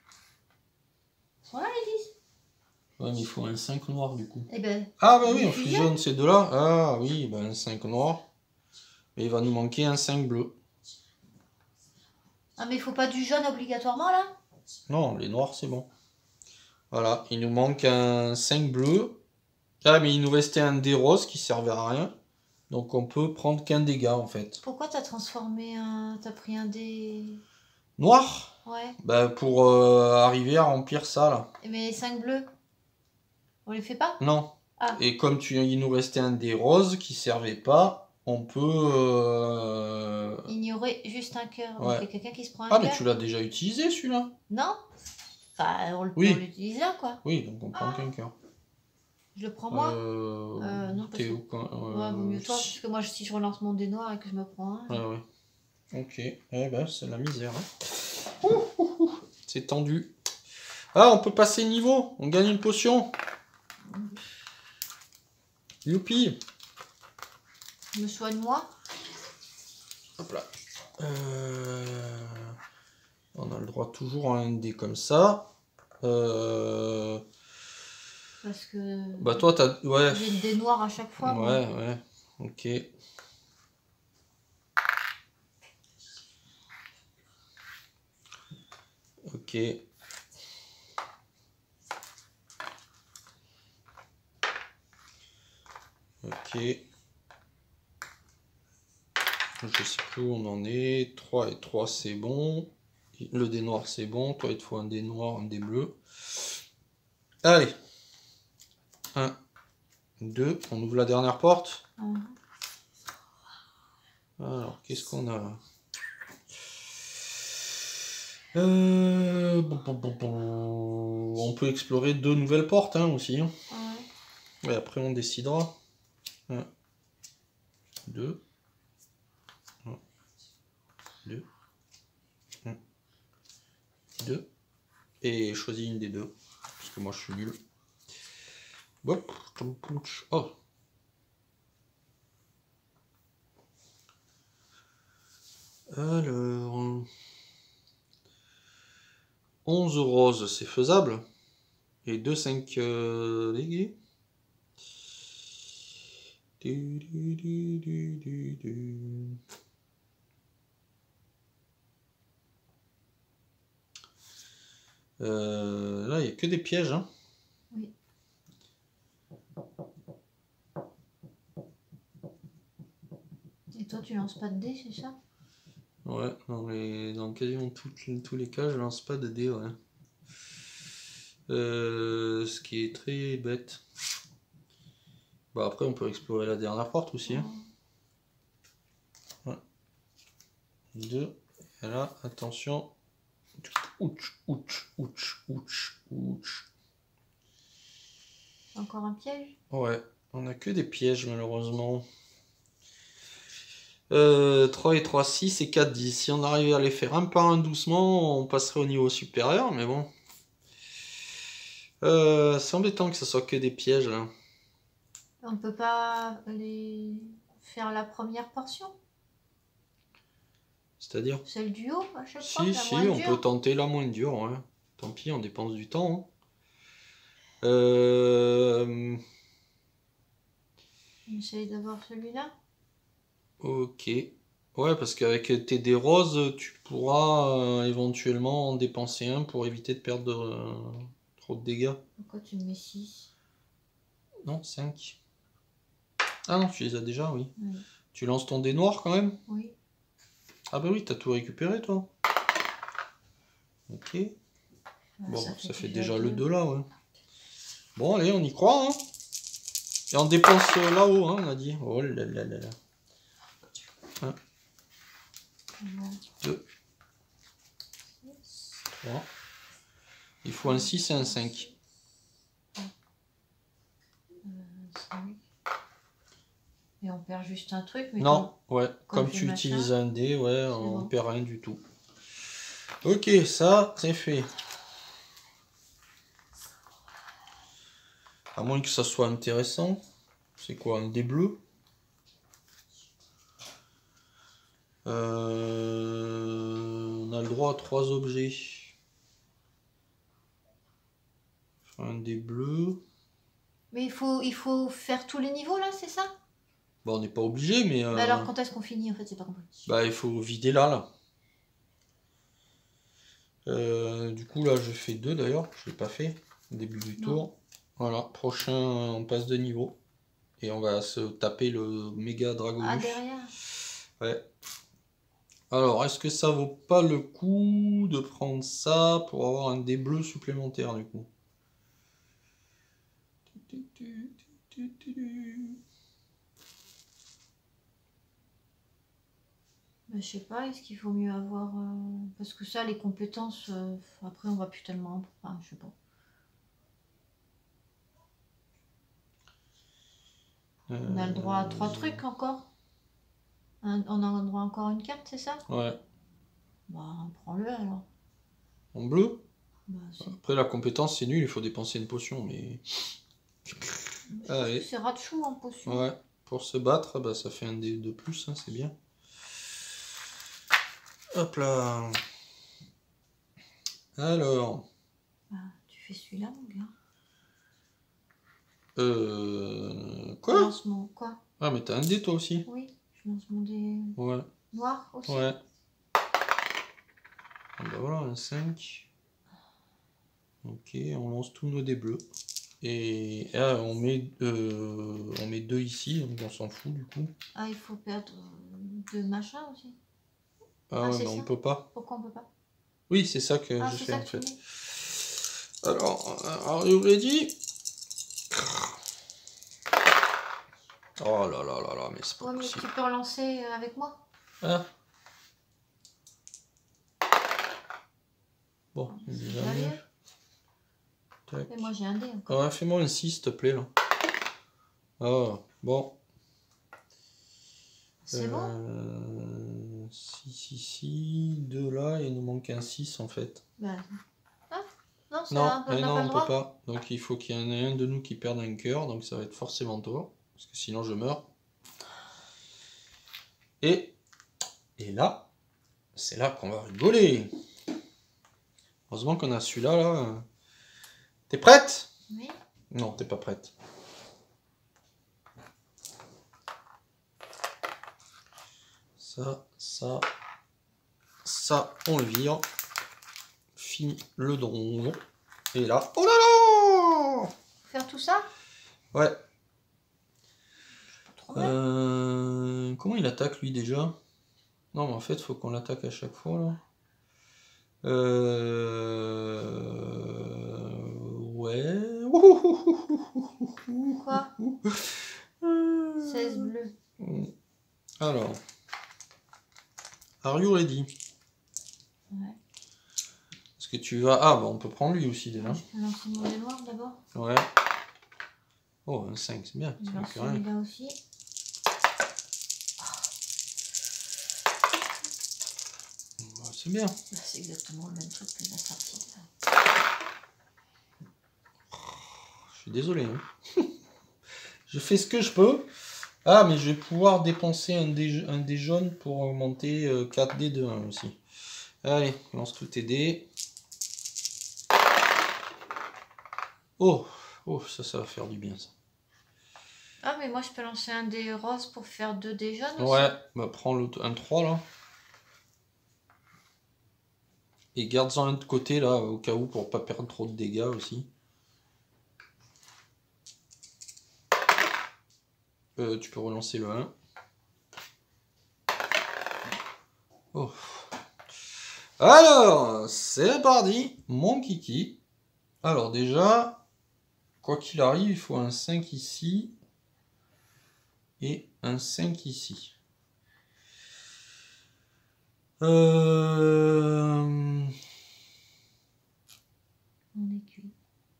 Voilà les dix. Ouais, mais il faut un cinq noir du coup. Eh ben... Ah bah oui, on on fusionne ces deux-là. Ah oui, bah un cinq noir. Mais il va nous manquer un cinq bleu. Ah, mais il faut pas du jaune obligatoirement là? Non, les noirs c'est bon. Voilà, il nous manque un cinq bleu. Ah mais il nous restait un dé rose qui servait à rien. Donc on peut prendre qu'un dégât en fait. Pourquoi t'as transformé un... T'as pris un dé... Noir? Ouais. Bah pour euh, arriver à remplir ça là. Mais les cinq bleus, on les fait pas? Non. Ah. Et comme tu, il nous restait un dé rose qui servait pas, on peut... Euh... Ignorer juste un cœur. Ouais. Donc il y a quelqu'un qui se prend un Ah cœur. mais tu l'as déjà utilisé celui-là? Non? Enfin, on, Oui. on l'utilise là quoi. Oui, donc on prend qu'un cœur. Je le prends moi? Euh... Euh, non, parce T'es que... où quand Ouais, vaut mieux toi, parce que moi, si je relance mon dé noir et que je me prends un... Ah ouais. Ok. Eh ben, c'est la misère. Hein. C'est tendu. Ah, on peut passer niveau. On gagne une potion. Youpi. Je me soigne moi. Hop là. Euh... On a le droit toujours à un dé comme ça. Euh... Parce que... Bah toi, t'as... Ouais. J'ai le dé noir à chaque fois. Ouais, moi. ouais. Ok. Ok. Ok. Je sais plus où on en est. trois et trois, c'est bon. Le dé noir, c'est bon. Toi, il te faut un dé noir, un dé bleu. Allez. un, deux. On ouvre la dernière porte. Mhm. Alors, qu'est-ce qu'on a là? Euh, bon, bon, bon, bon. On peut explorer deux nouvelles portes hein, aussi. Hein. Ouais. Et après, on décidera. un, deux. un, deux. un, deux. Et choisis une des deux. Parce que moi, je suis nul. Hop. Oh. Alors... onze roses, c'est faisable. Et deux cinq euh, légués. Du, du, du, du, du, du. Euh, là, il n'y a que des pièges. Hein. Oui. Toi, tu lances pas de dés, c'est ça? Ouais, dans, les... dans quasiment tout- tous les cas, je lance pas de dés, ouais. Euh, ce qui est très bête. Bah après, on peut explorer la dernière porte aussi. Hein. Ouais. Deux. Et là, attention. Ouch, ouch, ouch, ouch, ouch. Encore un piège? Ouais, on a que des pièges malheureusement. Euh, trois et trois, six et quatre, dix. Si on arrivait à les faire un par un doucement, on passerait au niveau supérieur, mais bon. Euh, c'est embêtant que ce soit que des pièges là. On peut pas les faire la première portion? C'est-à-dire? Celle du haut à chaque fois, Si, la si, moins on dure? peut tenter la moins dure, ouais. Tant pis, on dépense du temps. Hein. Euh... On essaye d'avoir celui-là? Ok. Ouais, parce qu'avec tes dés roses, tu pourras euh, éventuellement en dépenser un pour éviter de perdre euh, trop de dégâts. Pourquoi tu me mets six? Non, cinq. Ah non, tu les as déjà, oui. Oui. Tu lances ton dé noir quand même? Oui. Ah bah oui, t'as tout récupéré toi. Ok. Ah, Bon, ça ça fait, fait déjà déjà le deux. deux là, ouais. Bon, allez, on y croit, hein. Et on dépense euh, là-haut, hein, on a dit. Oh là là là là. un, deux, trois. Il faut un six et un cinq. cinq. Et on perd juste un truc, mais Non, ouais, comme comme j'ai tu machin, utilises un dé, ouais, c'est on bon. perd rien du tout. Ok, ça, c'est fait. À moins que ça soit intéressant. C'est quoi, un dé bleu? Euh, on a le droit à trois objets. Un dé bleu. Mais il faut, il faut faire tous les niveaux là, c'est ça? Bon, on n'est pas obligé, mais... euh, Mais alors quand est-ce qu'on finit en fait? C'est pas compris. bah, il faut vider là, là. Euh, du coup, là, je fais deux d'ailleurs. Je l'ai pas fait au début du Non. tour. Voilà, prochain, on passe de niveau. Et on va se taper le méga Dragonus. Ah, derrière. Ouais. Alors, est-ce que ça vaut pas le coup de prendre ça pour avoir un dé bleu supplémentaire du coup? Bah, je sais pas, est-ce qu'il faut mieux avoir... euh, Parce que ça, les compétences, euh, après on va plus tellement... Enfin, je sais pas. On a le droit à trois Euh, trucs encore. Un- on a le droit encore à une carte, c'est ça? Ouais. Bah, prends-le alors. En bleu? Bah, c'est... Après, la compétence, c'est nul, il faut dépenser une potion, mais... Je pense Allez. que c'est Ratchou en potion. Ouais. Pour se battre, bah, ça fait un dé de plus, hein, c'est bien. Hop là. Alors... Bah, tu fais celui-là, mon gars. Euh... Je Quoi? lance mon... Quoi? Ah, mais t'as un dé toi aussi? Oui, je lance mon dé Ouais. noir aussi. Ouais. Ah bah voilà, un cinq. Ok, on lance tous nos dés bleus. Et ah, on met euh, on met deux ici, donc on s'en fout du coup. Ah, il faut perdre euh, deux machins aussi. Ah, Ah, ouais, c'est mais on ça. peut pas. Pourquoi on peut pas? Oui, c'est ça que Ah, je c'est fais ça en que tu fait. mets. Alors, are you ready? Oh là là là là, mais c'est pas Ouais, mais possible. tu peux relancer euh, avec moi. Ah. Bon, déjà Va mieux. mieux. Tac. Et moi j'ai un dé encore. Ouais, fais-moi un six, s'il te plaît, là. Ah, bon. C'est bon? Euh, six ici, deux là, et il nous manque un six en fait. Bah, ah, non, c'est Non, un, on mais n'a non, pas on le peut droit. pas. Donc il faut qu'il y en ait un de nous qui perde un cœur, donc ça va être forcément toi, parce que sinon je meurs. Et, et là, c'est là qu'on va rigoler. Heureusement qu'on a celui-là, là. T'es prête? Oui. Non, t'es pas prête. Ça, ça, ça, on le vire. Fini le donjon. Et là, oh là là! Faire tout ça? Ouais. problème. Euh, comment il attaque lui déjà? Non, mais en fait, il faut qu'on l'attaque à chaque fois là. Euh... Ouais. Quoi? seize bleus. Alors. Are you ready? Ouais. Est-ce que tu vas... Ah, bah on peut prendre lui aussi déjà. Ouais, je peux lancer mon dé noir d'abord. Ouais. Oh, un cinq, c'est bien. Je lance celui-là aussi. C'est bien. C'est exactement le même truc que la sortie. Je suis désolé. Hein. Je fais ce que je peux. Ah, mais je vais pouvoir dépenser un dé, un dé jaune pour augmenter euh, quatre dés de un aussi. Allez, lance tous tes dés. Oh, oh, ça, ça va faire du bien, ça. Ah, mais moi, je peux lancer un dé rose pour faire deux dés jaunes aussi. Ouais, bah prends le, un trois, là. Et garde-en un de côté, là, au cas où, pour pas perdre trop de dégâts aussi. Euh, tu peux relancer le un. Oh. Alors, c'est parti, mon kiki. Alors déjà, quoi qu'il arrive, il faut un cinq ici et un cinq ici. Euh... On est cuit.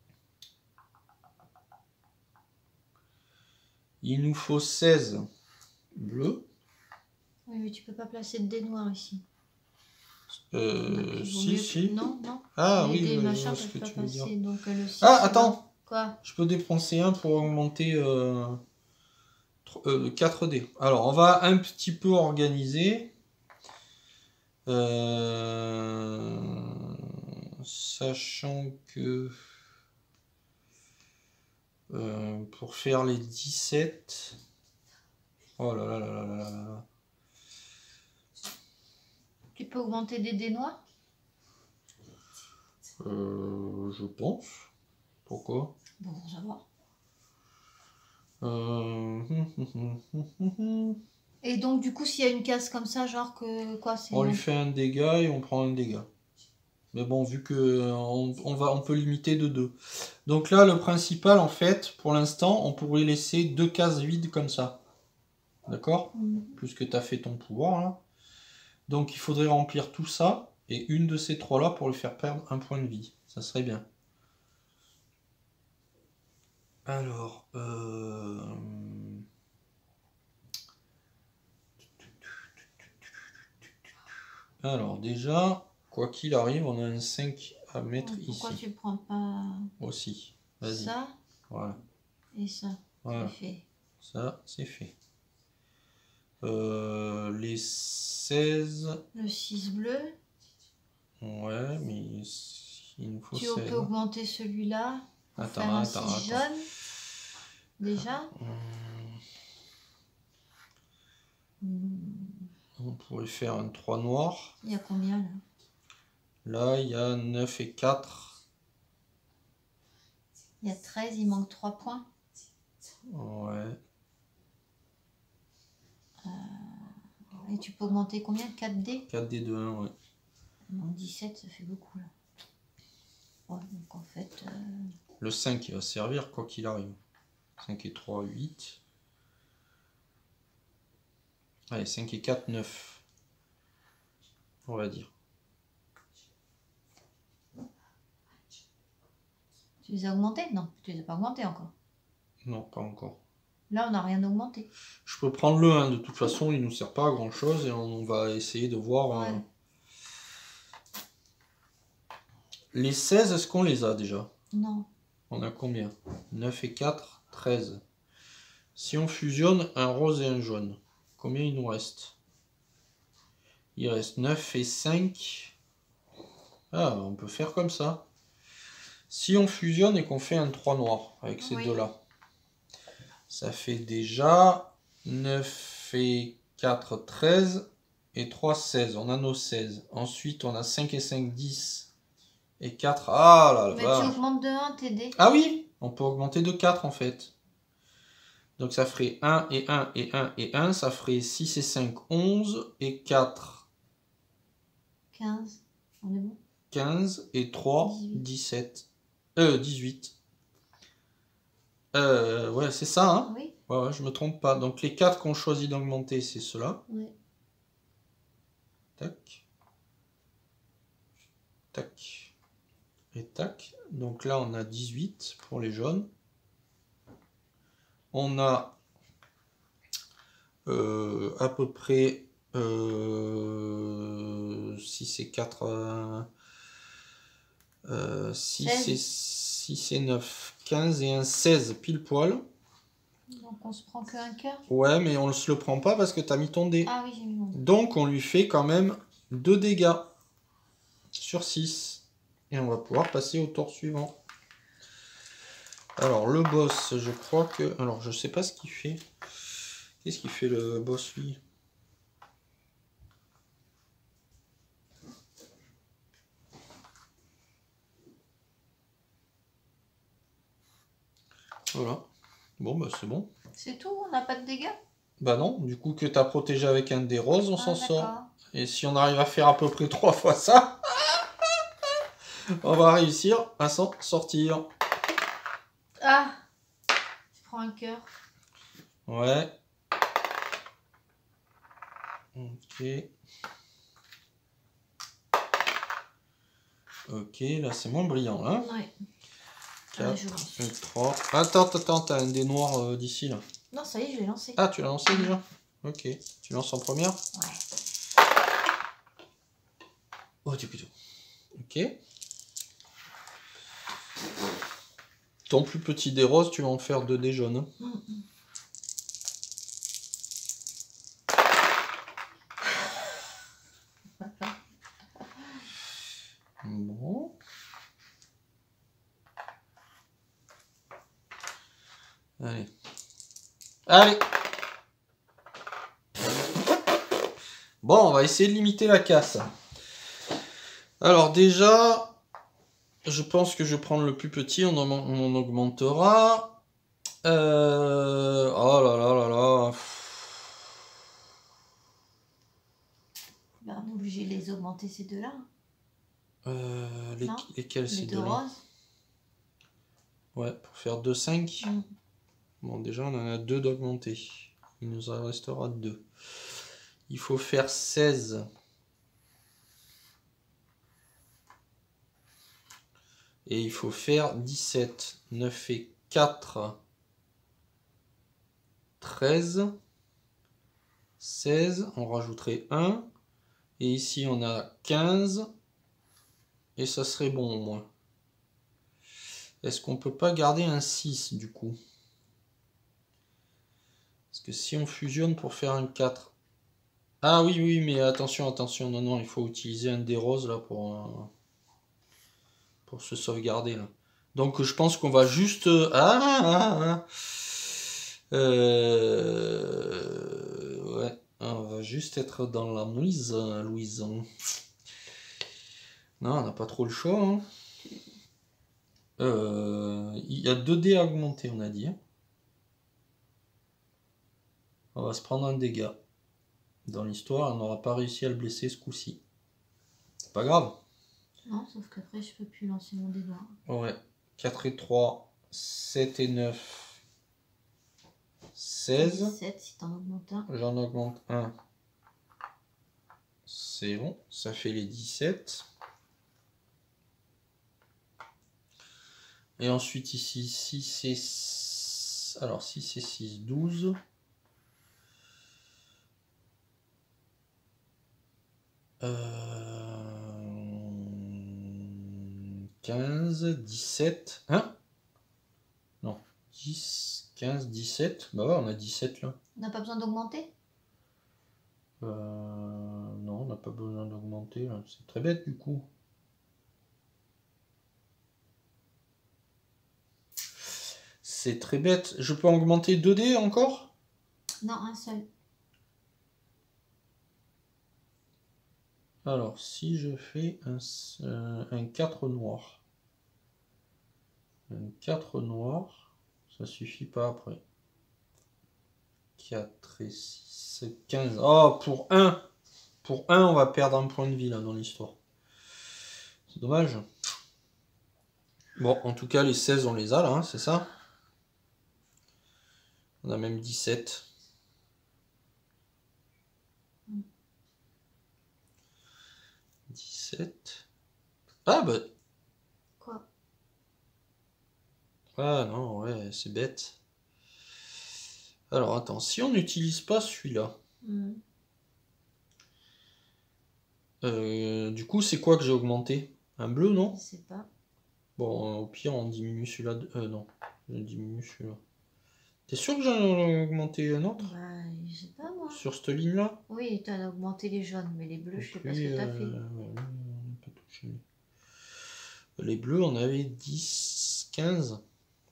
Il nous faut seize bleus. Oui, mais tu peux pas placer de dés noirs ici. Euh, si, mieux... si. Non, non. Ah les oui, dés oui, machin ce peuvent que pas tu veux passer. dire. Donc, euh, le six, Ah, attends. Quoi? Je peux dépenser un pour augmenter euh, euh, quatre dés. Alors, on va un petit peu organiser. Euh, sachant que euh, pour faire les dix-sept... Oh là là là là là là là. Tu peux augmenter des dés noirs? Euh, je pense. Pourquoi? Bon, on va voir. Euh... Et donc, du coup, s'il y a une case comme ça, genre que quoi, c'est... On lui fait un dégât et on prend un dégât. Mais bon, vu que on, on, va, on peut limiter de deux. Donc là, le principal, en fait, pour l'instant, on pourrait laisser deux cases vides comme ça. D'accord? Mmh. Puisque tu as fait ton pouvoir, là. Donc il faudrait remplir tout ça, et une de ces trois-là pour lui faire perdre un point de vie. Ça serait bien. Alors, euh... Alors déjà, quoi qu'il arrive, on a un cinq à mettre Pourquoi ici. Pourquoi tu prends pas... Aussi. Vas-y. Ça? Voilà. Et ça? Voilà. C'est fait. Ça, c'est fait. Euh, les seize... Le six bleu. Ouais, mais il nous faut tu seize. Tu peux augmenter celui-là. Attends, faire un attends, six attends. jaune. Déjà. Hum. On pourrait faire un trois noir. Il y a combien là? Là, il y a neuf et quatre. Il y a treize, il manque trois points. Ouais. Euh, et tu peux augmenter combien? quatre dés? quatre dés de un, ouais. Donc dix-sept, ça fait beaucoup là. Ouais, donc en fait... Euh... Le cinq, il va servir quoi qu'il arrive. cinq et trois, huit. Allez, cinq et quatre, neuf. On va dire. Tu les as augmentés? Non, tu les as pas augmentés encore. Non, pas encore. Là, on n'a rien augmenté. Je peux prendre le un, de toute façon, il ne nous sert pas à grand chose et on va essayer de voir... Ouais. Euh... Les seize, est-ce qu'on les a déjà? Non. On a combien? neuf et quatre, treize. Si on fusionne un rose et un jaune, combien il nous reste? Il reste neuf et cinq. Ah, on peut faire comme ça. Si on fusionne et qu'on fait un trois noir avec ces oui. deux-là, ça fait déjà neuf et quatre, treize et trois, seize. On a nos seize. Ensuite, on a cinq et cinq, dix et quatre. Ah là là. Mais tu augmentes de un tes dés. Ah oui, on peut augmenter de quatre en fait. Donc ça ferait un et un et un et un. Ça ferait six et cinq, onze. Et quatre. quinze. On est bon. quinze. Et trois, dix-huit. dix-sept. Euh, dix-huit. Euh, ouais, c'est ça, hein? Oui. Ouais, ouais, je me trompe pas. Donc les quatre qu'on choisit d'augmenter, c'est ceux-là. Oui. Tac. Tac. Et tac. Donc là, on a dix-huit pour les jaunes. On a euh, à peu près euh, six et quatre... Euh, euh, six, et, six et neuf, quinze et un seize pile poil. Donc on se prend que un cœur. Ouais, mais on ne se le prend pas parce que tu as mis ton dé. Ah oui, j'ai mis mon dé. Donc on lui fait quand même deux dégâts sur six. Et on va pouvoir passer au tour suivant. Alors le boss, je crois que... Alors je sais pas ce qu'il fait. Qu'est-ce qu'il fait le boss lui? Voilà. Bon bah c'est bon. C'est tout, on n'a pas de dégâts? Bah non, du coup que tu as protégé avec un dé rose, on Ah, s'en sort. d'accord. Et si on arrive à faire à peu près trois fois ça, on va réussir à s'en sortir. Ah! Je prends un cœur. Ouais. Ok. Ok, là c'est moins brillant là. Ouais. quatre, Ah, je lance. et trois. Attends, attends, t'as un dé noir euh, d'ici là. Non, ça y est, je l'ai lancé. Ah, tu l'as lancé déjà? Ok. Tu lances en première? Ouais. Oh, du coup. Ok. Ton plus petit dé rose, tu vas en faire deux dés jaunes. Mm. Bon. Allez. Allez. Bon, on va essayer de limiter la casse. Alors déjà, je pense que je vais prendre le plus petit, on en, on augmentera. Euh... Oh là là là là. Ben, on est obligé de les augmenter ces deux-là. Euh, les, Non, lesquels les ces deux deux-là? roses. Ouais, pour faire deux cinq. Mm. Bon, déjà, on en a deux d'augmenter. Il nous en restera deux. Il faut faire seize. Et il faut faire dix-sept. neuf et quatre. treize. seize. On rajouterait un. Et ici, on a quinze. Et ça serait bon au moins. Est-ce qu'on peut pas garder un six du coup? Parce que si on fusionne pour faire un quatre... Ah oui, oui, mais attention, attention. Non, non, il faut utiliser un dé rose là pour... Euh... pour se sauvegarder là. Donc je pense qu'on va juste... Ah, ah, ah. Euh... Ouais, on va juste être dans la nuise, Louise. Non, on n'a pas trop le choix. Hein. Euh... Il y a deux dés à augmenter, on a dit. On va se prendre un dégât. Dans l'histoire, on n'aura pas réussi à le blesser ce coup-ci. C'est pas grave. Non, sauf qu'après, je peux plus lancer mon dé noir. Ouais. quatre et trois, sept et neuf, seize. dix-sept si t'en augmentes un. J'en augmente un. C'est bon, ça fait les dix-sept. Et ensuite ici, six et six. Alors six et six, douze. Euh... quinze, dix-sept. Hein? Non. dix, quinze, dix-sept. Bah ouais, on a dix-sept là. On n'a pas besoin d'augmenter? Euh... Non, on n'a pas besoin d'augmenter là. C'est très bête du coup. C'est très bête. Je peux augmenter deux dés encore? Non, un seul. Alors, si je fais un, euh, un quatre noir. Un quatre noir, ça suffit pas après. quatre et six, quinze. Oh, pour un. Pour un, on va perdre un point de vie là dans l'histoire. C'est dommage. Bon, en tout cas, les seize, on les a là, hein, c'est ça? On a même dix-sept. dix-sept. Ah bah. Quoi? Ah non, ouais, c'est bête. Alors attends, si on n'utilise pas celui-là, mm. euh, du coup, c'est quoi que j'ai augmenté? Un bleu, non? Je sais pas. Bon, au pire, on diminue celui-là. De... Euh, non, je diminue celui-là. T'es sûr que j'en ai augmenté un autre? Bah, je sais pas moi. Sur cette ligne-là? Oui, t'as augmenté les jaunes, mais les bleus, Donc je sais pas lui, ce que t'as euh, fait. ouais, lui, on n'a pas touché. Les bleus, on avait dix, quinze.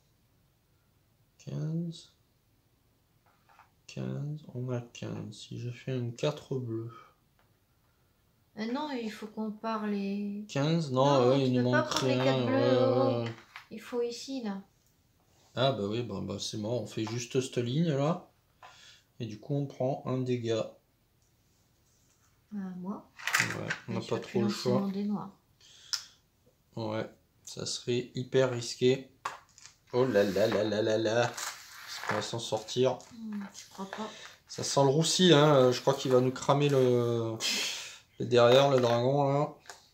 quinze. quinze, on a quinze. Si je fais une quatre bleus. Euh, non, il faut qu'on parle les... quinze, non, Non, ouais, tu il nous peux pas manque prendre les rien. quatre bleus. Ouais, Oh, ouais, ouais. il faut ici, là. Ah bah oui, bah, bah c'est bon, on fait juste cette ligne là. Et du coup, on prend un dégât. Ah, moi. Ouais, on n'a Je pas peux trop plus le lancer choix. mon dé noir. Ouais, ça serait hyper risqué. Oh là là là là là là. Est-ce qu'on va s'en sortir? Hmm, je crois pas. Ça sent le roussi, hein. Je crois qu'il va nous cramer le, le derrière, le dragon là.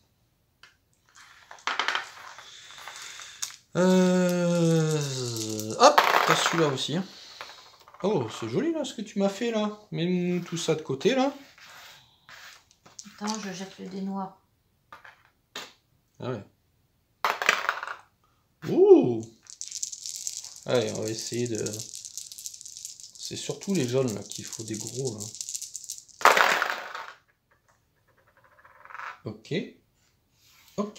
Euh... Hop, t'as celui-là aussi. Oh, c'est joli là ce que tu m'as fait là. Mets-nous tout ça de côté là. Attends, je jette le dé noir. Ah ouais. Ouh. Allez, on va essayer de... C'est surtout les jaunes là qu'il faut des gros là. Ok. Ok.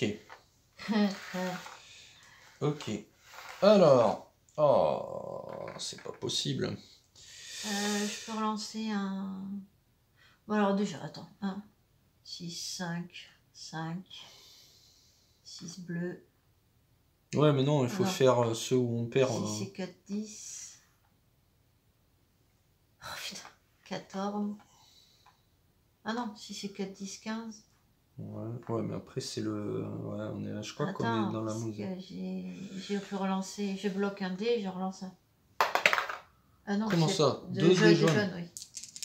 Ok. Alors. Oh, c'est pas possible. Euh, je peux relancer un... Bon alors déjà, attends. un, six, cinq, cinq, six bleus. Ouais, mais non, il faut Alors, faire euh, ceux où on perd. six euh. et quatre, dix. Oh putain, quatorze. Ah non, six et quatre, dix, quinze. Ouais, ouais, mais après c'est le... Ouais, on est... je crois qu'on est Attends, dans la parce musique. que j'ai j'ai pu relancer. Je bloque un dé et je relance un. Ah non, Comment c'est ça? de Deux jeu, dés de jaunes. jaune, oui.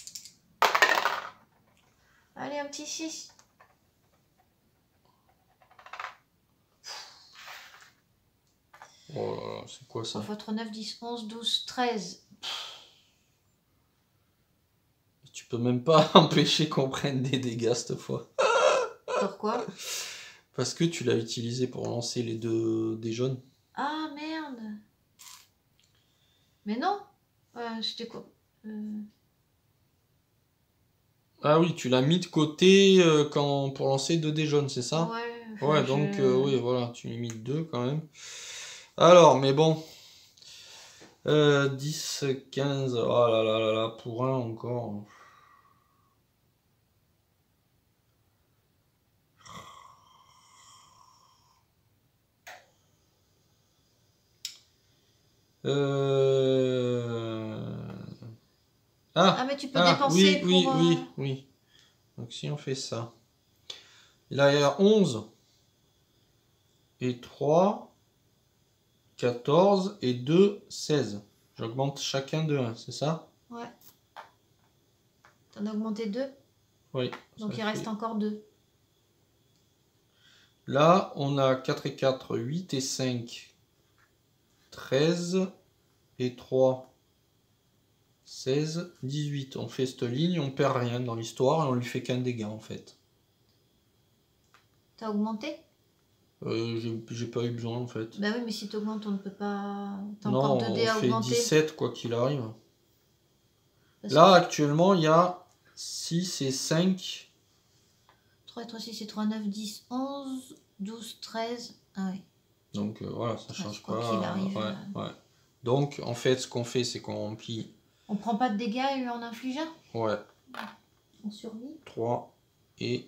Allez, un petit six. Oh là là, c'est quoi ça? Votre neuf, dix, onze, douze, treize. Tu peux même pas empêcher qu'on prenne des dégâts cette fois. Pourquoi? Parce que tu l'as utilisé pour lancer les deux dés jaunes. Ah merde. Mais non. Euh, C'était quoi? euh... Ah oui, tu l'as mis de côté euh, quand, pour lancer deux dés jaunes, c'est ça? Ouais. enfin, Ouais, je- donc euh, oui, voilà, tu lui mis deux quand même. Alors, mais bon. Euh, dix, quinze, oh là là là là, pour un encore. Euh... Ah, Ah mais tu peux ah, dépenser oui, oui, pour. euh, oui, oui. Donc si on fait ça. Là, il y a onze et trois, quatorze et deux, seize. J'augmente chacun de un, c'est ça? Ouais. T'en as augmenté deux. Oui. Donc ça il fait- reste encore deux. Là, on a quatre et quatre, huit et cinq, treize et trois, seize, dix-huit. On fait cette ligne, on perd rien dans l'histoire et on lui fait qu'un dégât en fait. T'as augmenté? Euh, j'ai- j'ai pas eu besoin en fait. Bah oui, mais si t'augmentes, on ne peut pas. T'as Non, encore deux dés à on fait augmenter. dix-sept quoi qu'il arrive. Parce Là, actuellement, il y a six et cinq. que trois et trois, six et trois, neuf, dix, onze, douze, treize. Ah oui. Donc euh, voilà, ça Ouais, change quoi pas. qu'il arrive, Ouais, euh. ouais. Donc, en fait, ce qu'on fait, c'est qu'on remplit On prend pas de dégâts et lui en inflige un? ouais, On survit. trois et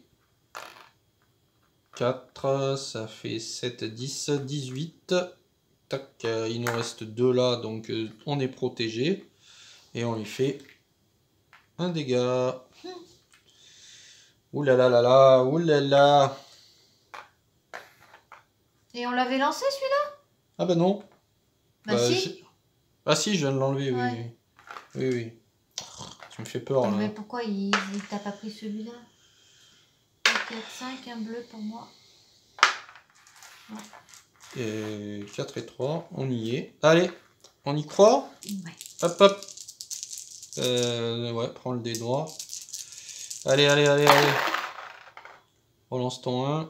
quatre. Ça fait sept, dix, dix-huit. Tac, euh, il nous reste deux là, donc euh, on est protégé. Et on lui fait un dégât. Ouh là là là là, ouh là là. Et on l'avait lancé celui-là? Ah bah non. Bah, Bah, si. j'ai- ah si, je viens de l'enlever, oui, Ouais. oui. Oui, oui. Tu me fais peur là. Mais pourquoi il, il t'a pas pris celui-là? quatre, cinq, un bleu pour moi. Ouais. Et quatre et trois, on y est. Allez, on y croit? Ouais. Hop hop. Euh, ouais, prends le dé noir. Allez, allez, allez, allez. Relance ton un.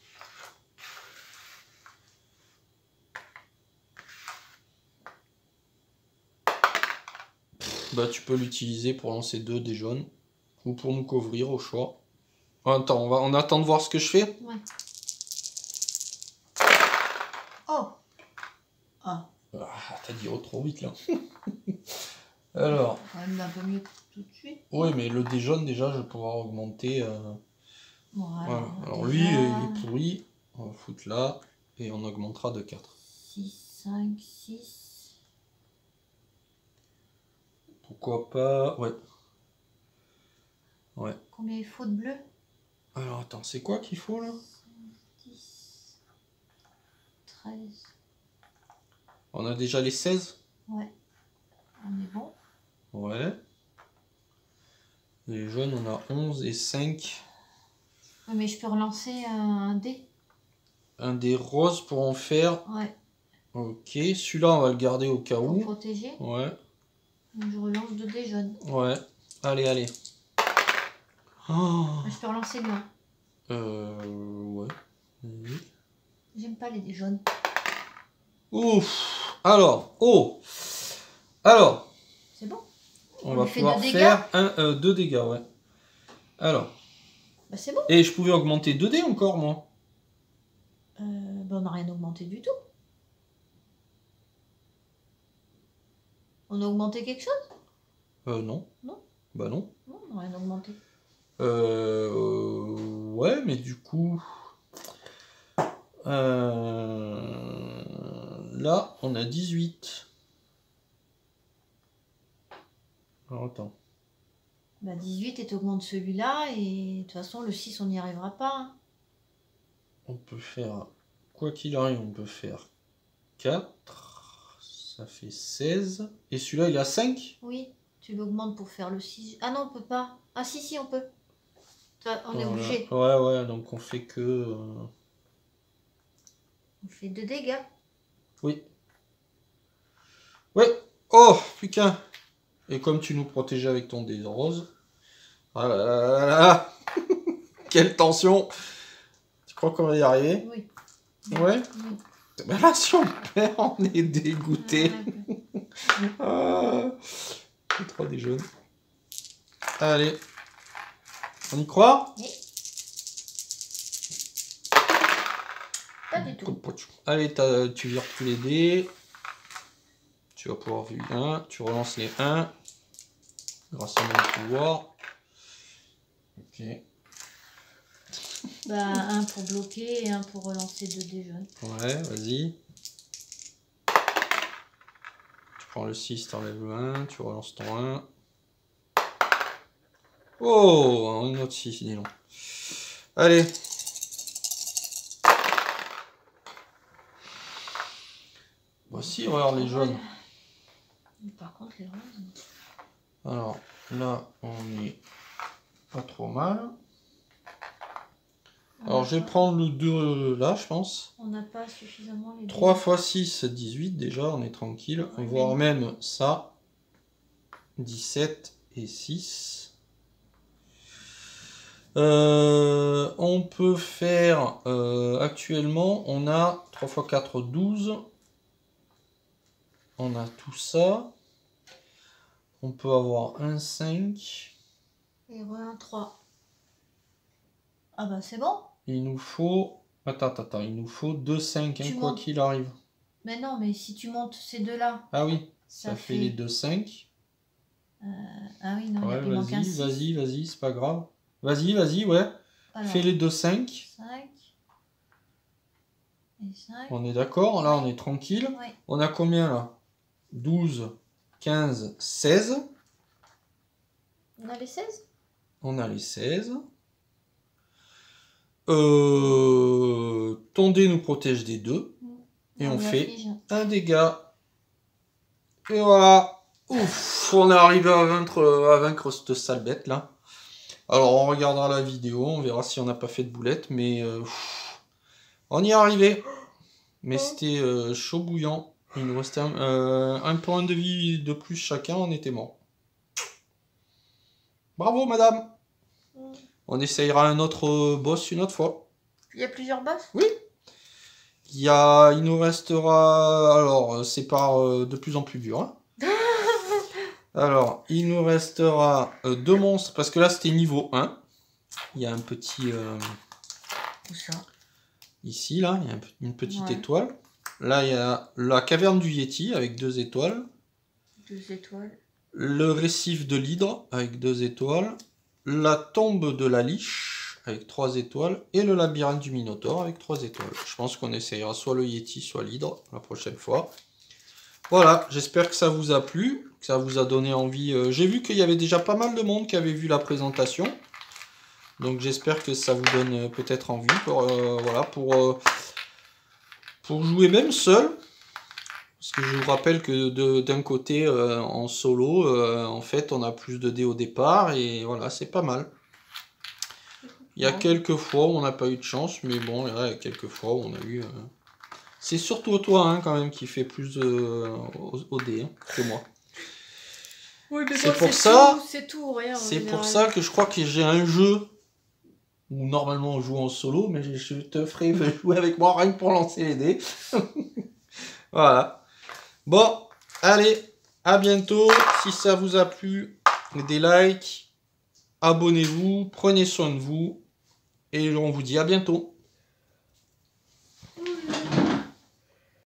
Bah tu peux l'utiliser pour lancer deux dés jaunes. Ou pour nous couvrir au choix. Attends, on, va, on attend de voir ce que je fais. Ouais. Oh. Ah. Ah, t'as dit oh trop vite là. Alors. Quand même un peu mieux tout de suite. Oui, mais le dé jaune déjà, je vais pouvoir augmenter. Euh... Voilà. Voilà. Alors déjà... lui, il est pourri. On va foutre là. Et on augmentera de quatre. six, cinq, six. Pourquoi pas. Ouais. Ouais. Combien il faut de bleu? Alors attends, c'est quoi qu'il faut là? dix, treize. On a déjà les seize? Ouais. On est bon. Ouais. Les jaunes, on a onze et cinq. Oui, mais je peux relancer un dé. Un des roses pour en faire. Ouais. Ok, celui-là, on va le garder au cas Pour où. protéger. Ouais. Donc je relance deux dés jaunes. Ouais. Allez, allez. Oh. Je peux relancer le un. Euh. Ouais. Oui. J'aime pas les dés jaunes. Ouf. Alors. Oh. Alors. C'est bon. On, On va lui fait pouvoir deux faire un, euh, deux dégâts, ouais. Alors. Bah c'est bon. Et je pouvais augmenter deux dés encore, moi. Euh, bah on n'a rien augmenté du tout. On a augmenté quelque chose? Euh, non. Non. Bah non. Non, on n'a rien augmenté. Euh. Ouais, mais du coup. Euh... Là, on a dix-huit. Alors, attends. Bah dix-huit et t'augmentes celui-là et de toute façon le six on n'y arrivera pas. Hein. On peut faire, quoi qu'il arrive, on peut faire quatre. Ça fait seize. Et celui-là, il a cinq? Oui, tu l'augmentes pour faire le six. Ah non, on peut pas. Ah si, si, on peut. Toi, on est Voilà. obligé. Ouais, ouais, donc on fait que... Euh... On fait deux dégâts. Oui. Ouais. Oh, putain. Et comme tu nous protégeais avec ton dé rose. Ah là là là là là. Quelle tension. Tu crois qu'on va y arriver? Oui. Ouais. Oui. Ben là, si on perd, on est dégoûté. Ah, c'est trop des jaunes. Allez. On y croit? Oui. Pas du tout. Allez, tu vires tous les dés. Tu vas pouvoir virer un. Tu relances les un. Grâce à mon pouvoir. Ok. Bah, un pour bloquer et un pour relancer deux dés jaunes. Ouais, vas-y. Tu prends le six, t'enlèves le un. Tu relances ton un. Oh, un autre six, dis donc. Allez. Voici, regarde les jaunes. Par contre, les roses. Alors, là, on est pas trop mal. Alors, je vais prendre le deux là, je pense. On n'a pas suffisamment les trois fois six, dix-huit déjà, on est tranquille. Ouais, voire mais... même ça. dix-sept et six. Euh, on peut faire... Euh, actuellement, on a trois fois quatre, douze. On a tout ça. On peut avoir un cinq. Et un trois. Ah bah c'est bon. Il nous faut... Attends, attends, attends. Il nous faut deux cinq, hein, quoi qu'il arrive. Mais non, mais si tu montes ces deux-là... Ah oui, ça, ça fait... fait les deux cinq. Euh... Ah oui, non, ouais, il manque un six. Vas-y, vas-y, c'est pas grave. Vas-y, vas-y, ouais. Alors, fais les deux cinq. cinq. Et cinq. On est d'accord, là, ouais. On est tranquille. Ouais. On a combien, là? douze, quinze, seize. On a les seize? On a les seize. Euh, ton dé nous protège des deux. Et on, on fait afflige. un dégât. Et voilà. Ouf, on est arrivé à vaincre, à vaincre cette sale bête là. Alors on regardera la vidéo, on verra si on n'a pas fait de boulette, mais euh, pff, on y est arrivé. Mais c'était euh, chaud bouillant. Il nous restait un, euh, un point de vie de plus chacun, on était mort. Bravo madame. Mm. On essayera un autre boss une autre fois. Il y a plusieurs boss? Oui. Il, y a, il nous restera... Alors, c'est par euh, de plus en plus dur. Hein. Alors, il nous restera euh, deux monstres, parce que là, c'était niveau un. Il y a un petit... Euh, Où ça? Ici, là, il y a une petite ouais. étoile. Là, il y a la caverne du Yeti, avec deux étoiles. Deux étoiles. Le récif de l'hydre, avec deux étoiles. La tombe de la liche, avec trois étoiles. Et le labyrinthe du Minotaure, avec trois étoiles. Je pense qu'on essayera soit le Yeti, soit l'hydre, la prochaine fois. Voilà, j'espère que ça vous a plu, que ça vous a donné envie. Euh, J'ai vu qu'il y avait déjà pas mal de monde qui avait vu la présentation. Donc j'espère que ça vous donne euh, peut-être envie pour, euh, voilà, pour, euh, pour jouer même seul. Parce que je vous rappelle que d'un côté, euh, en solo, euh, en fait, on a plus de dés au départ. Et voilà, c'est pas mal. Il y a quelques fois où on n'a pas eu de chance, mais bon, il y a quelques fois où on a eu... Euh... C'est surtout toi hein, quand même qui fait plus euh, au, au dé hein, que moi. Oui, c'est pour ça. C'est tout, rien. C'est pour ça que je crois que j'ai un jeu où normalement on joue en solo, mais je te ferai jouer avec moi rien que pour lancer les dés. Voilà. Bon, allez, à bientôt. Si ça vous a plu, des likes, abonnez-vous, prenez soin de vous, et on vous dit à bientôt.